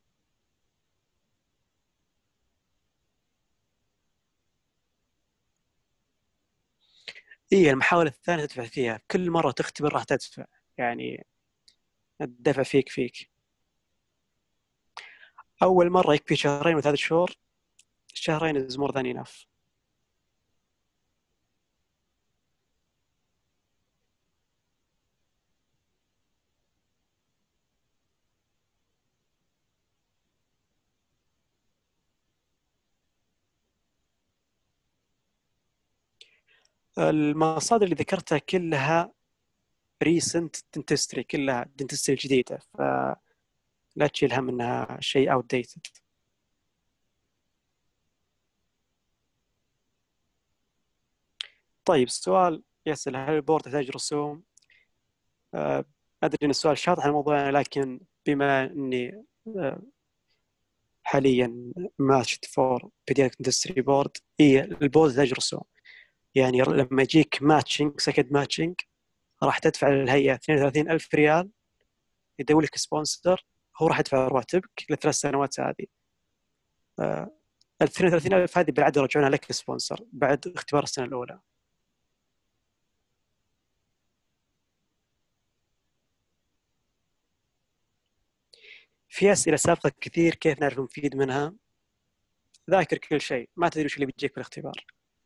إيه، المحاولة الثانية تدفع فيها، كل مرة تختبر راح تدفع، يعني الدفع فيك فيك. أول مرة يكفي شهرين وثلاث شهور، شهرين is more than enough. المصادر اللي ذكرتها كلها ريسنت دنتستري، كلها دنتستري جديدة، فلا تشيل هم انها شيء اوت ديتد. طيب السؤال يسأل هل البورد تحتاج رسوم؟ أه ادري ان السؤال شاطح عن موضوعنا، لكن بما اني أه حاليا ماتشت فور بيدياتريك دنتستري بورد، هي البورد تحتاج رسوم. يعني لما يجيك ماتشنج سكند ماتشنج راح تدفع للهيئة اثنين وثلاثين ألف ريال يدور لك سبونسر، هو راح يدفع رواتبك لثلاث سنوات هذه. آه، ال اثنين وثلاثين ألف هذه بالعاده يرجعونها لك سبونسر بعد اختبار السنه الاولى. في اسئله سابقه كثير، كيف نعرف نفيد منها؟ ذاكر كل شيء، ما تدري وش اللي بيجيك في الاختبار.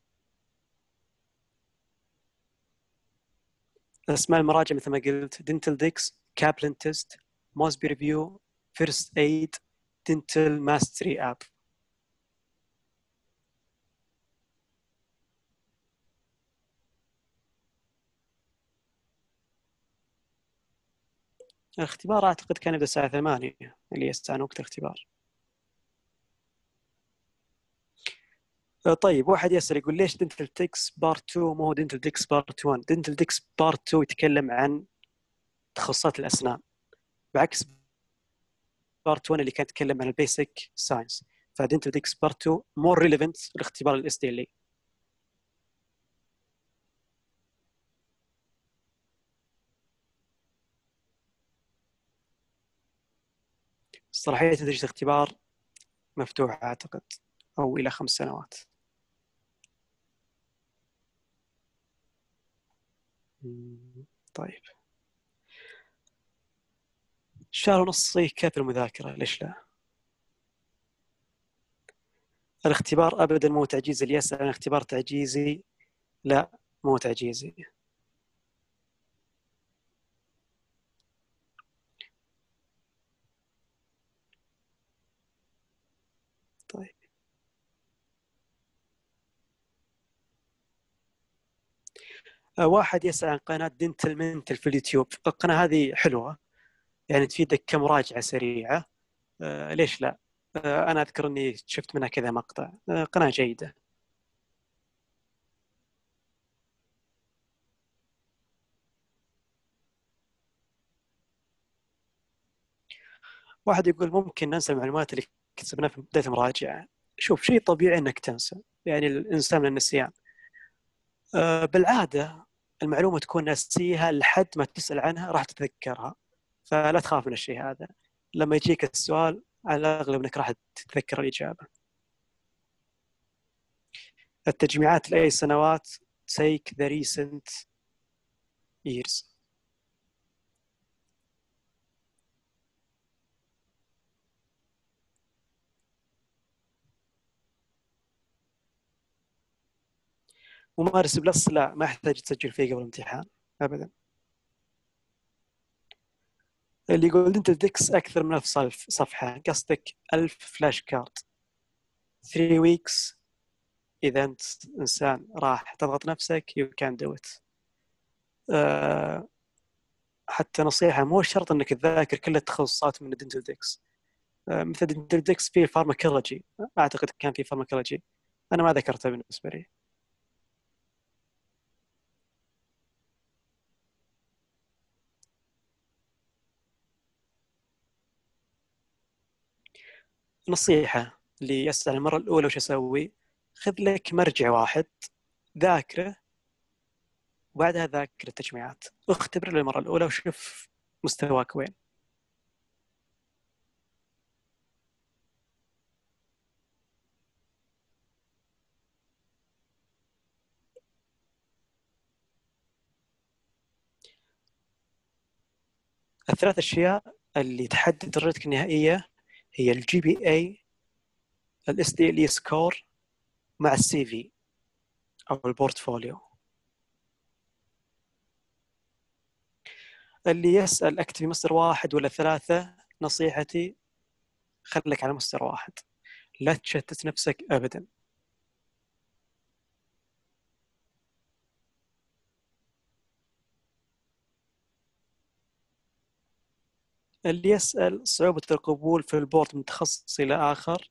اسماء المراجع مثل ما قلت دنتل ديكس، كابلن تيست، موزبي ريفيو، فيرست ايد، دنتل ماستري اب. الاختبار اعتقد كان يبدا الساعه ثمانية اللي يستعن وقت الاختبار. طيب واحد يسأل يقول ليش دنتل ديكس بارت اثنين مو دنتل ديكس بارت واحد؟ دنتل ديكس بارت اثنين يتكلم عن تخصصات الأسنان، بعكس بارت واحد اللي كان يتكلم عن البيسك ساينس. فدنتل ديكس بارت اثنين مور ريليفنت لاختبار الاس دي ال اي. صلاحية نتيجة الاختبار مفتوحة أعتقد، أو إلى خمس سنوات. طيب شهر ونص يكفي المذاكرة، ليش لا؟ الاختبار أبدا مو تعجيزي. اللي يسأل عن اختبار تعجيزي، لا مو تعجيزي. طيب واحد يسأل عن قناة دينتل منتل في اليوتيوب. القناة هذه حلوة، يعني تفيدك كمراجعة سريعة. آه ليش لا؟ آه أنا أذكر أني شفت منها كذا مقطع. آه قناة جيدة. واحد يقول ممكن ننسى المعلومات اللي كتبناها في بداية المراجعة. شوف، شيء طبيعي أنك تنسى، يعني الإنسان من النسيان. آه بالعادة المعلومة تكون ناسيها لحد ما تسأل عنها راح تتذكرها، فلا تخاف من الشيء هذا. لما يجيك السؤال على الأغلب أنك راح تتذكر الإجابة. التجميعات لأي سنوات؟ take the recent years. ممارس بلس لا، ما يحتاج تسجل فيه قبل الامتحان أبدا. اللي يقول انت ديكس أكثر من ألف صفحة، قصدك ألف فلاش كارد. three weeks إذا أنت إنسان راح تضغط نفسك you can do it. أه حتى نصيحة، مو شرط أنك تذاكر كل التخصصات من الدنتل ديكس. أه مثل الدنتل ديكس فيه فارماكولوجي، أعتقد كان فيه فارماكولوجي، أنا ما ذكرته بالنسبة لي. نصيحة اللي يسأل المرة الأولى وش أسوي، خذ لك مرجع واحد ذاكره، وبعدها ذاكر التجميعات. اختبر للمرة الأولى وشوف مستواك وين. الثلاث أشياء اللي تحدد درجتك النهائية هي الجي بي اي، الاس دي ال اي سكور، مع السي في أو البورتفوليو. اللي يسأل أكتفي مصدر واحد ولا ثلاثة، نصيحتي خليك على مصدر واحد، لا تشتت نفسك أبدا. اللي يسأل صعوبة القبول في البورد من تخصص إلى آخر،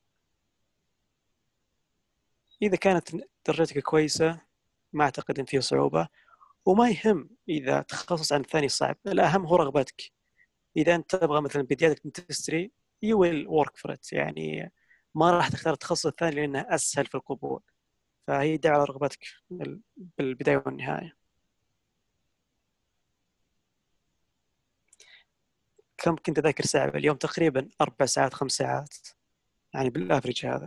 إذا كانت درجتك كويسة ما أعتقد أن فيه صعوبة، وما يهم إذا تخصص عن الثاني صعب، الأهم هو رغبتك. إذا أنت تبغى مثلا بيدياتك دنتستري you will work for it، يعني ما راح تختار التخصص الثاني لأنه أسهل في القبول، فهي دعوة على رغبتك بالبداية والنهاية. كم كنت أذاكر ساعة اليوم؟ تقريبا أربع ساعات خمس ساعات، يعني بالأفريج هذا.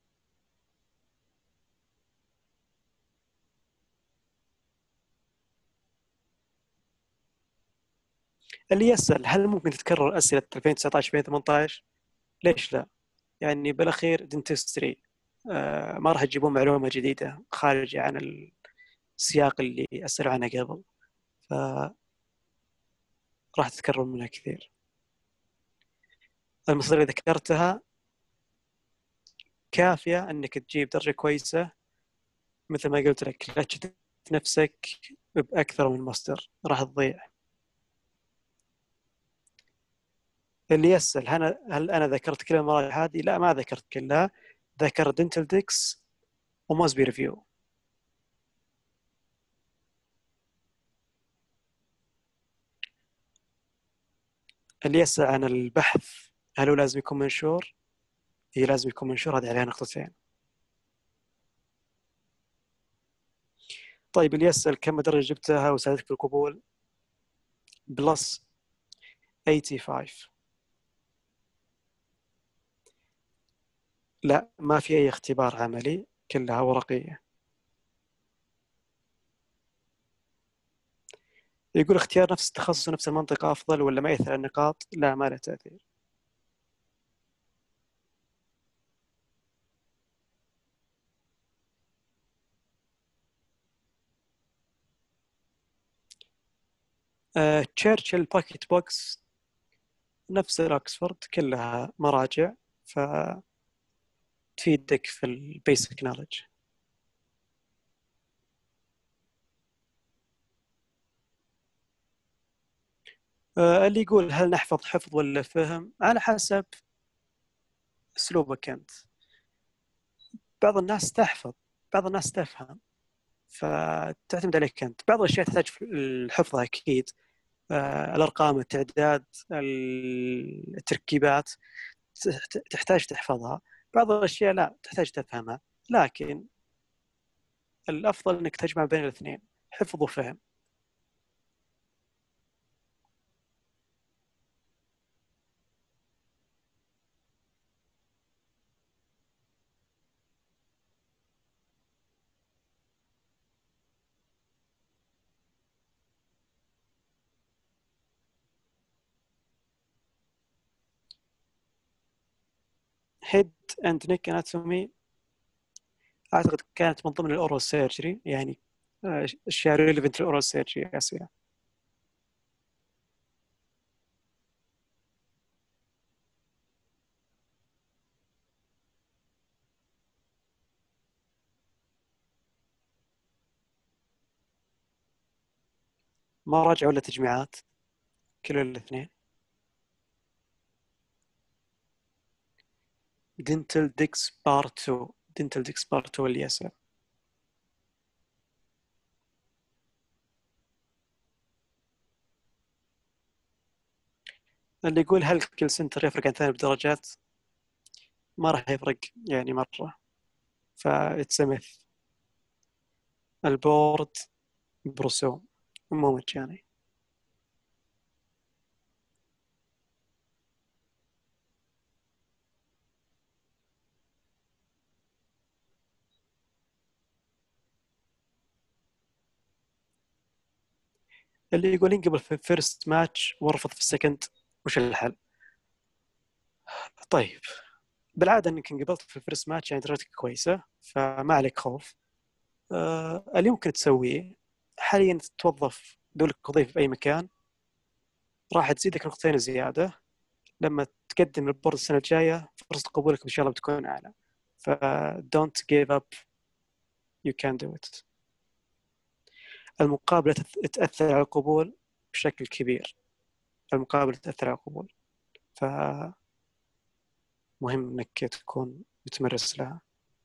اللي يسأل هل ممكن تتكرر أسئلة ألفين وتسعة عشر ألفين وثمانية عشر؟ ليش لا؟ يعني بالأخير دنتستري، آه ما راح تجيبون معلومة جديدة خارجة عن السياق اللي أسألوا عنه قبل، ف راح تتكرر منها كثير. المصادر اللي ذكرتها كافية أنك تجيب درجة كويسة. مثل ما قلت لك لا تشتت نفسك بأكثر من مصدر، راح تضيع. اللي يسأل هل, هل أنا ذكرت كل المراجع هذه؟ لا، ما ذكرت كلها، ذكرت دنتل ديكس وموزبي ريفيو. اللي يسأل عن البحث هل هو لازم يكون منشور؟ هي لازم يكون منشور، هذه عليها نقطتين. طيب اللي يسأل كم درجة جبتها وساعدتك في القبول؟ بلس خمسة وثمانين. لا، ما في أي اختبار عملي، كلها ورقية. يقول اختيار نفس التخصص ونفس المنطقة أفضل ولا ما يأثر على النقاط؟ لا، ما له تأثير. آه، تشرشل باكيت بوكس نفس الأكسفورد، كلها مراجع فتفيدك في البيسك نولج. آه، اللي يقول هل نحفظ حفظ ولا فهم؟ على حسب أسلوبك أنت. بعض الناس تحفظ، بعض الناس تفهم، فتعتمد عليك أنت. بعض الأشياء تحتاج الحفظ أكيد، آه، الأرقام، التعداد، التركيبات تحتاج تحفظها. بعض الأشياء لا، تحتاج تفهمها، لكن الأفضل أنك تجمع بين الاثنين، حفظ وفهم. هيد اند نيك اناتومي اعتقد كانت من ضمن الاورال سيرجري، يعني آه، اشياء ريليفنت للاورال سيرجري، اسئله. مراجع ولا تجميعات؟ كل الاثنين. دنتل ديكس بارت تو، دنتل ديكس بارت تو اللي يسأل. اللي يقول هل كل سنتر يفرق عن ثاني بدرجات؟ ما راح يفرق يعني مره، فاتسمث. البورد برسوم، مو مجاني. اللي يقول ينقبل في الفيرست ماتش وارفض في السكند، وش الحل؟ طيب، بالعاده انك انقبلت في الفيرست ماتش يعني درجتك كويسه، فما عليك خوف. آه اللي ممكن تسويه حاليا تتوظف دولك وظيفه في اي مكان، راح تزيدك نقطتين زياده. لما تقدم للبورد السنه الجايه فرصه قبولك ان شاء الله بتكون اعلى. ف don't give up, you can do it. المقابله تاثر على القبول بشكل كبير، المقابله تاثر على القبول، فمهم انك تكون متمرس لها.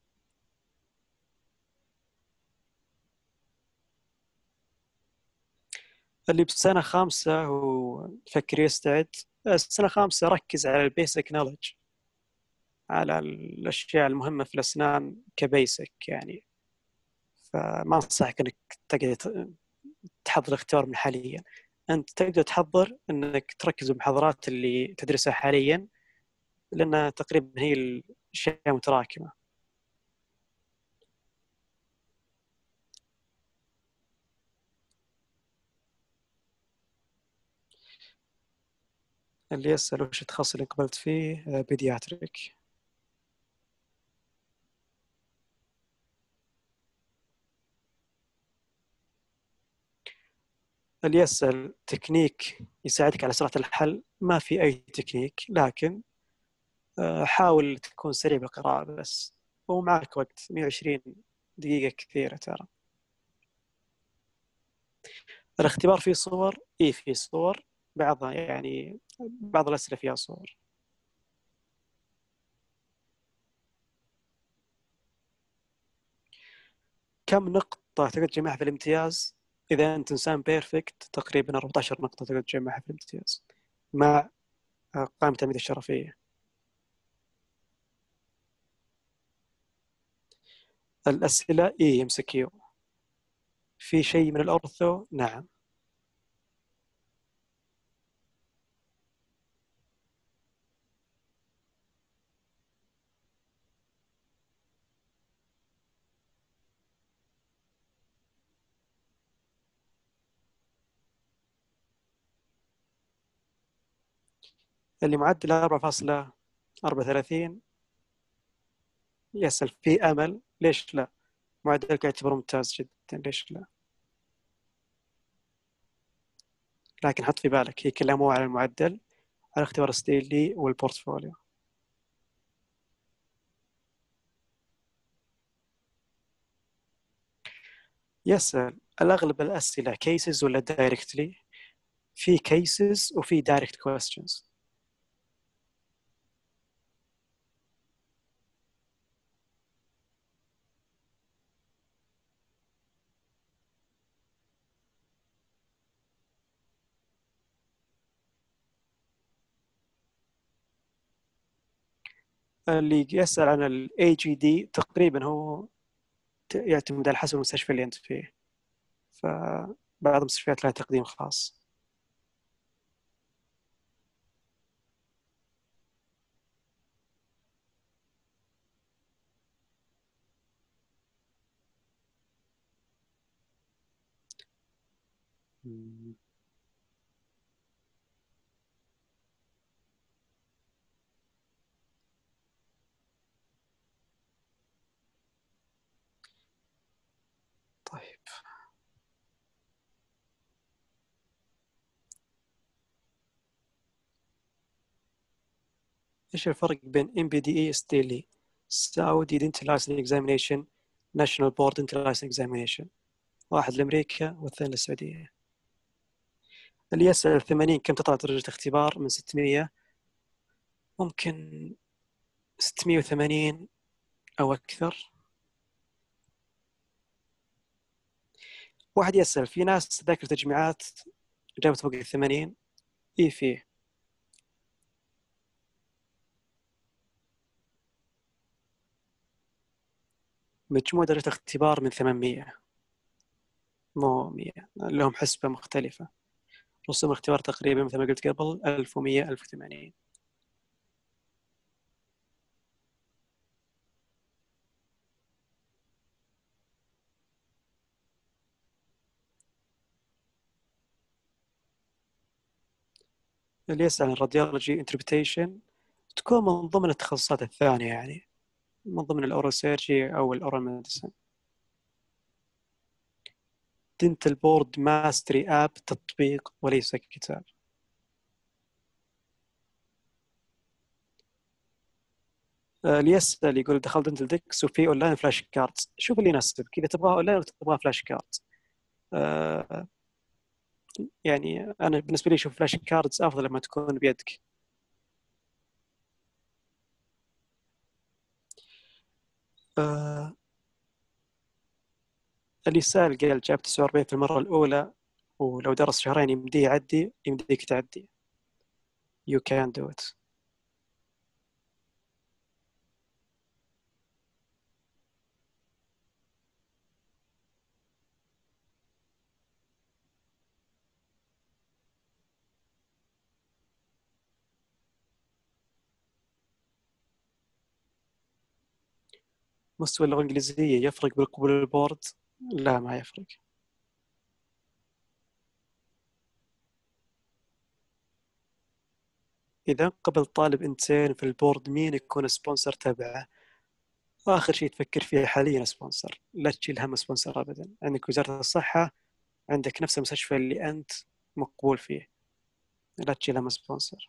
اللي بسنة خامسة وفكر يستعد، السنة خامسة ركز على البيسك نولج، على الأشياء المهمة في الأسنان كبيسك يعني. فما أنصحك أنك تقعد تحضر اختيار من حاليا. أنت تقدر تحضر أنك تركز بالمحاضرات اللي تدرسها حاليا، لأنها تقريبا هي الأشياء متراكمة. اللي يسأل وش التخصص اللي قبلت فيه، بيدياتريك. اللي يسأل تكنيك يساعدك على سرعة الحل، ما في أي تكنيك، لكن حاول تكون سريع بالقراءة بس، ومعك وقت مئة وعشرين دقيقة كثيرة ترى. الاختبار فيه صور، إيه فيه صور، بعضها يعني بعض الأسئلة فيها صور. كم نقطة تقدر تجمعها في الامتياز؟ إذا أنت إنسان بيرفكت تقريبا أربعة عشر نقطة تقدر تجمعها في الامتياز مع قائمة التلميذ الشرفية. الأسئلة إيه ام سي كيو. في شيء من الأورثو؟ نعم. اللي معدل أربعة فاصلة أربعة وثلاثين يسأل في أمل ليش لا؟ معدلك يعتبر ممتاز جدا ليش لا؟ لكن حط في بالك هي كلها مو على المعدل، على اختبار ستيلي والبورتفوليو. يسأل الأغلب الأسئلة cases ولا directly؟ في cases وفي direct questions. اللي يسأل عن ال إيه جي دي تقريبا هو يعتمد على حسب المستشفى اللي أنت فيه، فبعض المستشفيات لها تقديم خاص. طيب إيش الفرق بين إم بي دي إي ستيلي Saudi Dental Licensing Examination National Board Dental Licensing Examination؟ واحد لأمريكا والثاني للسعودية. اللي يسأل ثمانين كم تطلع درجة اختبار من ستمية؟ ممكن ستمية وثمانين أو أكثر. واحد يسأل في ناس تذاكر تجميعات جابت فوق الثمانين؟ إيه فيه. مجموع درجة اختبار من ثمانمية مو مية، لهم حسبة مختلفة. رسوم الاختبار تقريبا مثل ما قلت قبل ألف ومية ألف وثمانين. اللي يسأل عن راديولوجي انتربريتيشن تكون من ضمن التخصصات الثانية، يعني من ضمن الأورال سيرجي أو الأورال ميديسن. دنتل بورد ماستري آب تطبيق وليس كتاب. اللي يسأل يقول دخل دنتل ديكس وفي أونلاين فلاش كاردز، شوف اللي يناسبك، إذا تبغاه أونلاين ولا تبغاه فلاش كاردز. أه يعني أنا بالنسبة لي أشوف فلاش كاردز أفضل لما تكون بيدك. أه اللي سأل قال جاب تسعة وأربعين في المرة الأولى ولو درس شهرين يمديه يعدي، يمديك تعدي. You can do it. مستوى اللغة الإنجليزية يفرق بالقبول البورد؟ لا ما يفرق. إذا قبل طالب انتين في البورد مين يكون سبونسر تبعه؟ آخر شيء تفكر فيه حاليا سبونسر، لا تشيل هم سبونسر أبدا. عندك وزارة الصحة، عندك نفس المستشفى اللي أنت مقبول فيه، لا تشيل هم سبونسر.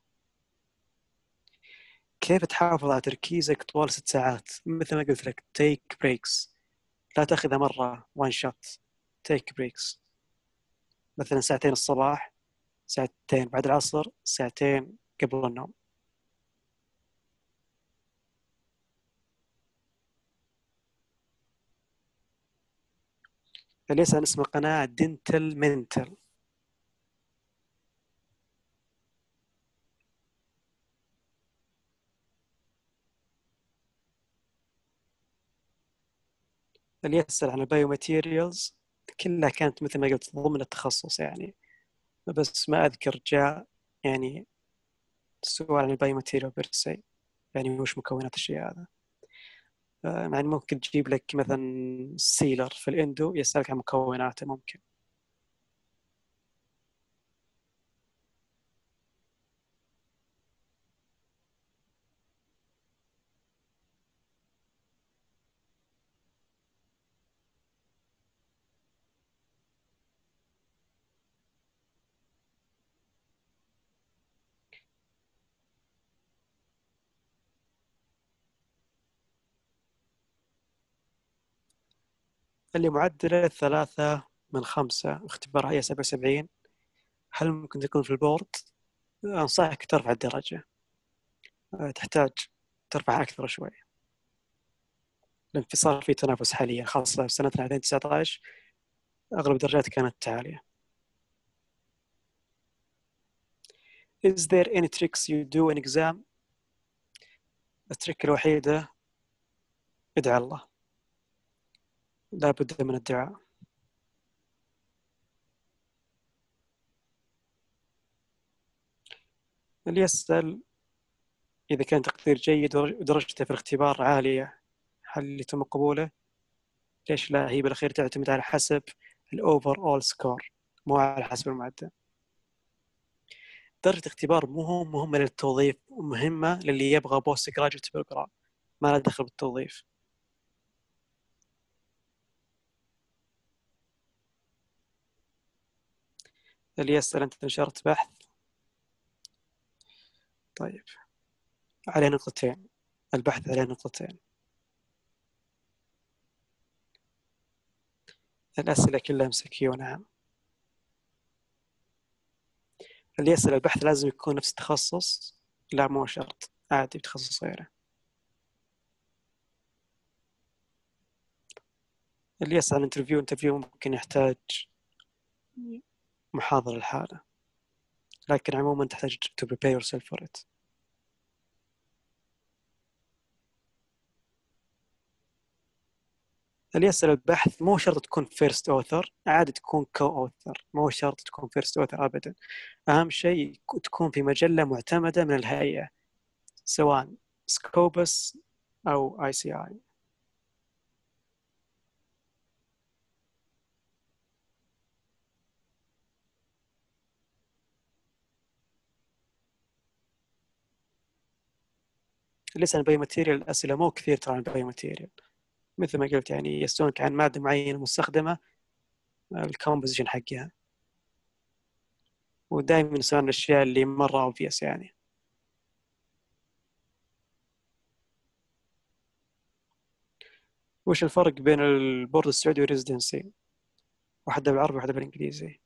كيف تحافظ على تركيزك طوال ست ساعات؟ مثل ما قلت لك take breaks، لا تأخذها مرة one shot، take breaks. مثلا ساعتين الصباح، ساعتين بعد العصر، ساعتين قبل النوم. فليس عن اسم القناة دينتل منتل. اللي يسأل عن البايو ماتيريالز كلها كانت مثل ما قلت ضمن التخصص يعني، بس ما أذكر جاء يعني سؤال عن البايو ماتيريال بيرسي، يعني وش مكونات الشيء هذا. يعني ممكن تجيب لك مثلا سيلر في الاندو يسألك عن مكوناته ممكن. اللي معدله ثلاثة من خمسة، اختبار هي سبعة وسبعين. هل ممكن تكون في البورد؟ أنصحك ترفع الدرجة، تحتاج ترفع أكثر شوي، لأن في صار في تنافس حاليا، خاصة في سنة ألفين وتسعة عشر أغلب الدرجات كانت عالية. Is there any tricks you do in exam؟ التريك الوحيدة ادعى الله، لا بد من الدعاء. اللي يسأل إذا كان تقدير جيد ودرجته في الاختبار عالية هل يتم قبوله؟ ليش لا؟ هي بالأخير تعتمد على حسب الأوفر أول سكور، مو على حسب المعدل. درجة اختبار مو مهمة للتوظيف، مهمة للي يبغى بوست جراجويت بروجرام، ما له دخل بالتوظيف. اللي يسأل أنت نشرت بحث؟ طيب، عليه نقطتين، البحث عليه نقطتين. الأسئلة كلها مسكية ونعم. اللي يسأل البحث لازم يكون نفس التخصص؟ لا مو شرط، عادي بتخصص غيره. اللي يسأل انترفيو انترفيو ممكن يحتاج محاضرة الحالة، لكن عموما تحتاج to prepare yourself for it. اللي يسأل البحث مو شرط تكون first author، عادي تكون co-author، مو شرط تكون first author أبدا. أهم شيء تكون في مجلة معتمدة من الهيئة، سواء سكوبس أو آي سي آي. اللي يسأل باي ماتيريال، الأسئلة مو كثير ترى عن باي ماتيريال، مثل ما قلت يعني يسألونك عن مادة معينة مستخدمة، الكومبوزيشن حقها، ودائما يسألون الأشياء اللي مرة obvious يعني. وش الفرق بين البورد السعودي والريزيدنسي؟ واحدة بالعربي واحدة بالإنجليزي.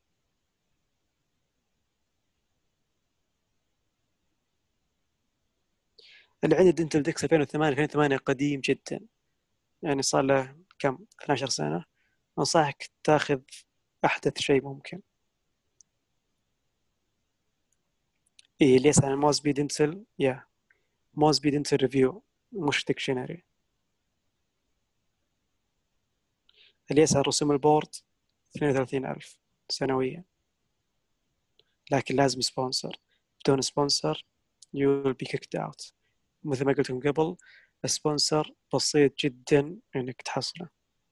اللي عندي دنتل ديكس ألفين وثمانية ألفين وثمانية قديم جدا، يعني صار له كم اثنا عشر سنة. أنصحك تاخذ أحدث شيء ممكن. إيه اللي يسأل عن موزبي دنتل، يا موزبي دنتل ريفيو مش ديكشنري. اللي يسأل رسوم البورد اثنين وثلاثين ألف سنويا، لكن لازم سبونسر، بدون سبونسر you will be kicked out. مثل ما قلت لكم قبل، السبونسر بسيط جدا انك تحصله.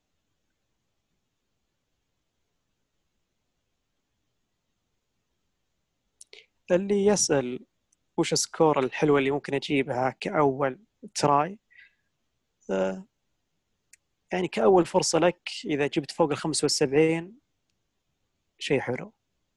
اللي يسأل وش السكور الحلوة اللي ممكن أجيبها كأول تراي، آه يعني كأول فرصة لك إذا جبت فوق الخمسة والسبعين شيء حلو.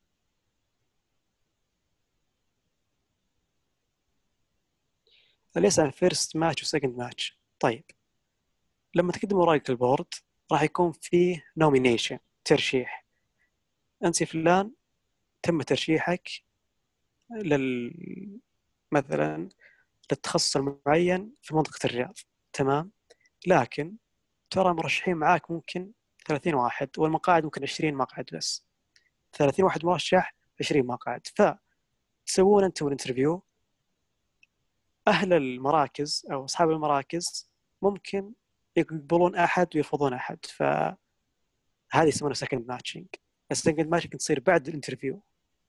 اللي يسأل فيرست ماتش وسكند ماتش، طيب لما تقدم ورقة البورد راح يكون فيه نومينيشن، ترشيح. أنت فلان تم ترشيحك لل مثلا للتخصص المعين في منطقة الرياض، تمام، لكن ترى مرشحين معاك ممكن ثلاثين واحد، والمقاعد ممكن عشرين مقعد بس، ثلاثين واحد مرشح عشرين مقعد، فتسوون أنتم الانترفيو. أهل المراكز أو أصحاب المراكز ممكن يقبلون أحد ويرفضون أحد، فهذه يسمونها سكند ماتشنج. السكند ماتشنج تصير بعد الانترفيو.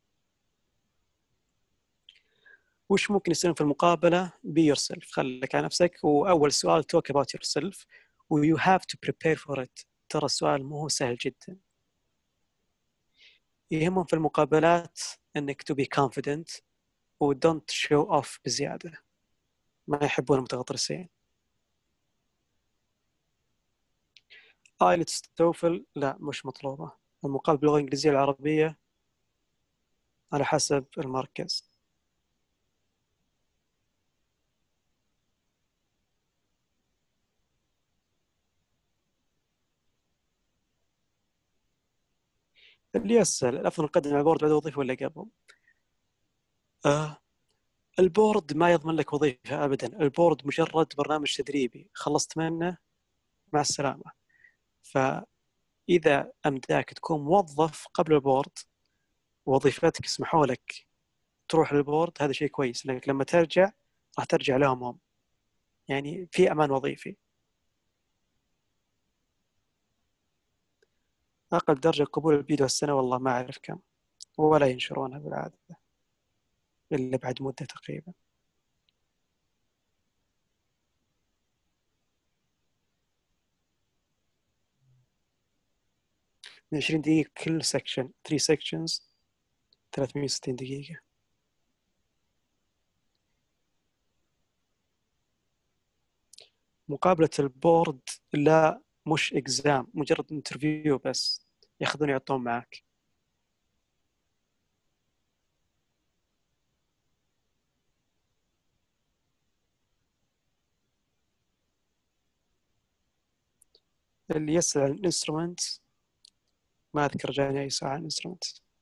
وش ممكن يصير في المقابلة؟ be yourself، خليك على نفسك. وأول سؤال talk about yourself و you have to prepare for it. ترى السؤال مو هو سهل جدا. يهمهم في المقابلات أنك to be confident و don't show off بزيادة، ما يحبون المتغطرسين. آيلتس توفل لا مش مطلوبة، المقابلة باللغة الإنجليزية والعربية على حسب المركز. اللي يسأل الأفضل نقدم على البورد بعد وظيفة ولا قبل؟ آه البورد ما يضمن لك وظيفة أبدا. البورد مجرد برنامج تدريبي، خلصت منه مع السلامة. فإذا أمداك تكون موظف قبل البورد، وظيفتك يسمحوا لك تروح للبورد، هذا شيء كويس، لأنك لما ترجع راح ترجع لهم هم، يعني في أمان وظيفي. أقل درجة قبول البيدو السنة والله ما أعرف كم، ولا ينشرونها بالعادة إلا بعد مدة تقريبا. من عشرين دقيقة كل سكشن، ثلاث سكشنز، ثلاثمية وستين دقيقة. مقابلة البورد لا مش إكزام، مجرد انترفيو بس، ياخذون يعطون معك. اللي يسأل عن الانسترومنت، ما أذكر جاني أي ساعة عن الانسترومنت.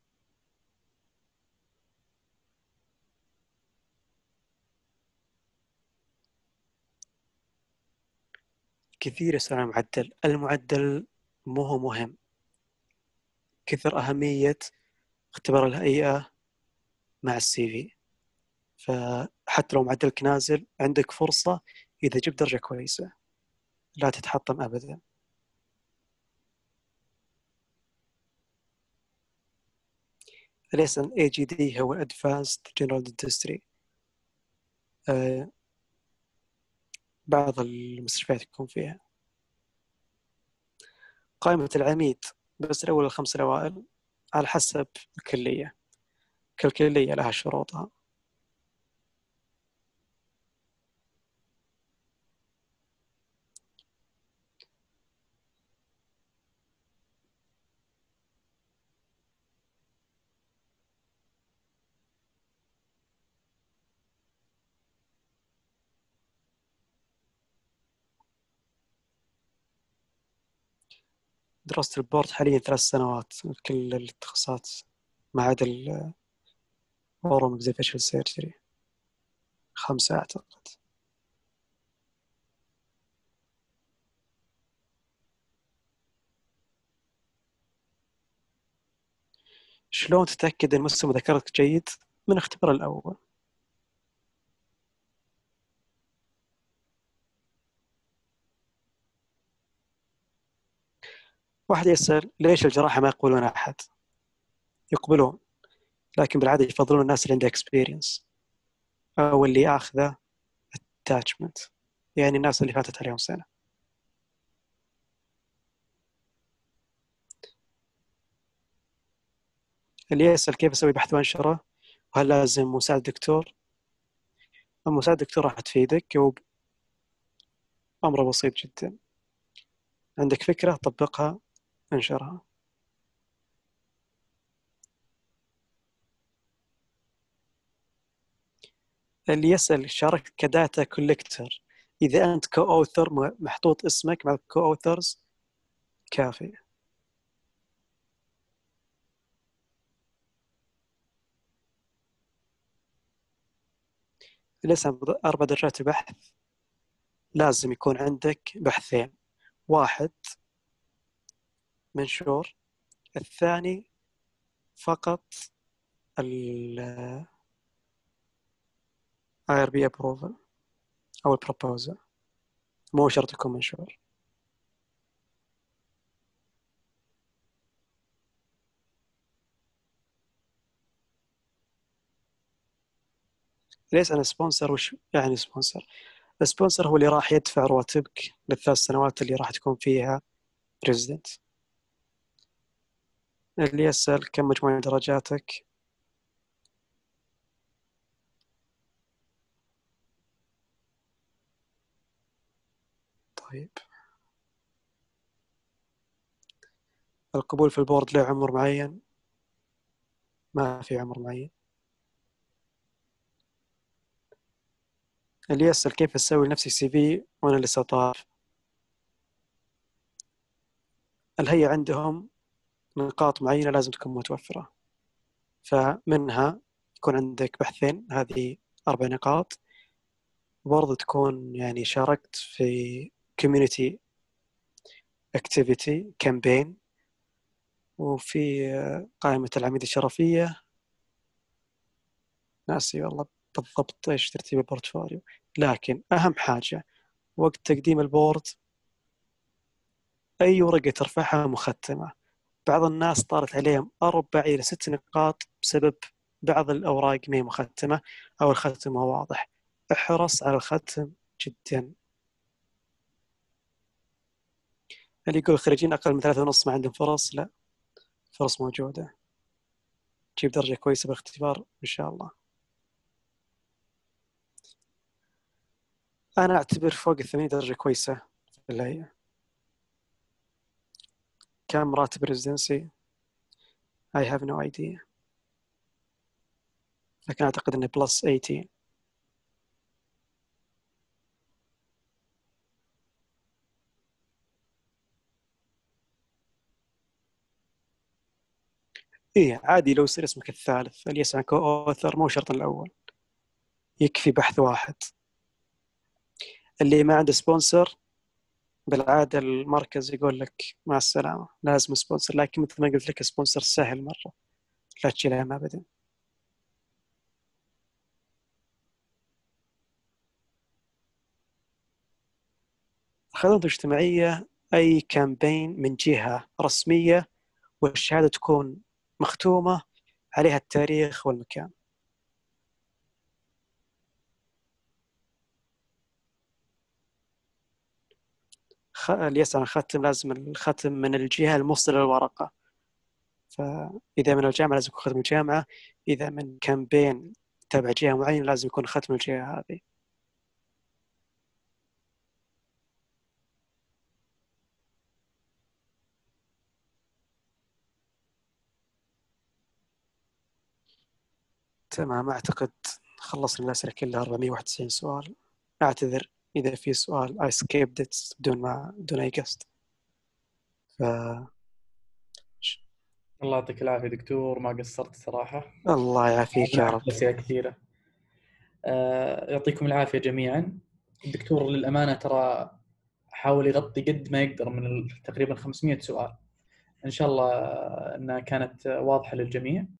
كثير يسأل عن المعدل. المعدل مو هو مهم كثر أهمية اختبار الهيئة مع السي في. فحتى لو معدلك نازل عندك فرصة إذا جبت درجة كويسة، لا تتحطم أبدا. أليس ال إيه جي دي هو Advanced General Dentistry. آه بعض المستشفيات يكون فيها. قائمة العميد بس الأول الخمسة الأوائل على حسب الكلية، كل كلية لها شروطها. دراسة البورد حاليا ثلاث سنوات كل التخصصات ما عدا الأورو ماكسيفيشال سيرجري، خمسة أعتقد. شلون تتأكد أن مستوى ذاكرتك جيد؟ من اختبار الأول. واحد يسأل ليش الجراحة ما يقبلون أحد؟ يقبلون، لكن بالعادة يفضلون الناس اللي عندها experience أو اللي أخذه attachment، يعني الناس اللي فاتت عليهم سنة. اللي يسأل كيف أسوي بحث وأنشره وهل لازم مساعد دكتور؟ المساعد دكتور راح تفيدك، وأمره بسيط جدا، عندك فكرة طبقها انشرها. اللي يسأل شارك كداتا كولكتر، إذا أنت كأوثر محطوط اسمك مع كأوثرز كافي. لسه أربع درجات البحث لازم يكون عندك بحثين، واحد منشور، الثاني فقط ال آي آر بي approval أو البروبوزل، مو شرط يكون منشور. ليس أنا سبونسر. وش يعني سبونسر؟ السبونسر هو اللي راح يدفع رواتبك للثلاث سنوات اللي راح تكون فيها ريزيدنت. اللي يسأل كم مجموع درجاتك، طيب القبول في البورد له عمر معين؟ ما في عمر معين. اللي يسأل كيف أسوي لنفسي سي في وأنا لسه طالب، الهيئة عندهم نقاط معينة لازم تكون متوفرة. فمنها يكون عندك بحثين، هذه أربع نقاط. برضه تكون يعني شاركت في community activity campaign، وفي قائمة العميد الشرفية، ناسي والله بالضبط إيش ترتيب البورتفوليو. لكن أهم حاجة وقت تقديم البورد أي ورقة ترفعها مختمة. بعض الناس طارت عليهم أربع إلى ست نقاط بسبب بعض الأوراق ما هي مختمة أو الختم ما هو واضح. احرص على الختم جدا. اللي يقول الخريجين أقل من ثلاثة ونص ما عندهم فرص، لا، فرص موجودة. تجيب درجة كويسة بالاختبار إن شاء الله. أنا أعتبر فوق الثمانين درجة كويسة في الهيئة. كم راتب ريزيدنسي؟ I have no idea، لكن أعتقد أنه بلس ثمانية عشر. إيه عادي لو يصير اسمك الثالث اللي يسمع كو أوثر، مو شرط الأول، يكفي بحث واحد. اللي ما عنده سبونسر بالعادة المركز يقول لك مع السلامة، لازم سبونسر. لكن مثل ما قلت لك سبونسر سهل مرة، لا تشيلها ما أبدا. الخدمات الاجتماعية أي كامبين من جهة رسمية والشهادة تكون مختومة عليها التاريخ والمكان. خ... اللي يسأل عن ختم، لازم الختم من الجهة الموصلة للورقة. فإذا من الجامعة لازم يكون ختم الجامعة، إذا من كامبين تابع جهة معينة لازم يكون ختم الجهة هذه. تمام، أعتقد خلصنا الأسئلة كلها، أربعمائة وواحد وتسعين سؤال. أعتذر إذا في سؤال I skipped it بدون ما بدون أي قصد. ف... الله يعطيك العافية دكتور، ما قصرت صراحة. الله يعافيك يا رب. أسئلة كثيرة. آه، يعطيكم العافية جميعا. الدكتور للأمانة ترى حاول يغطي قد ما يقدر من تقريبا خمسمائة سؤال. إن شاء الله أنها كانت واضحة للجميع.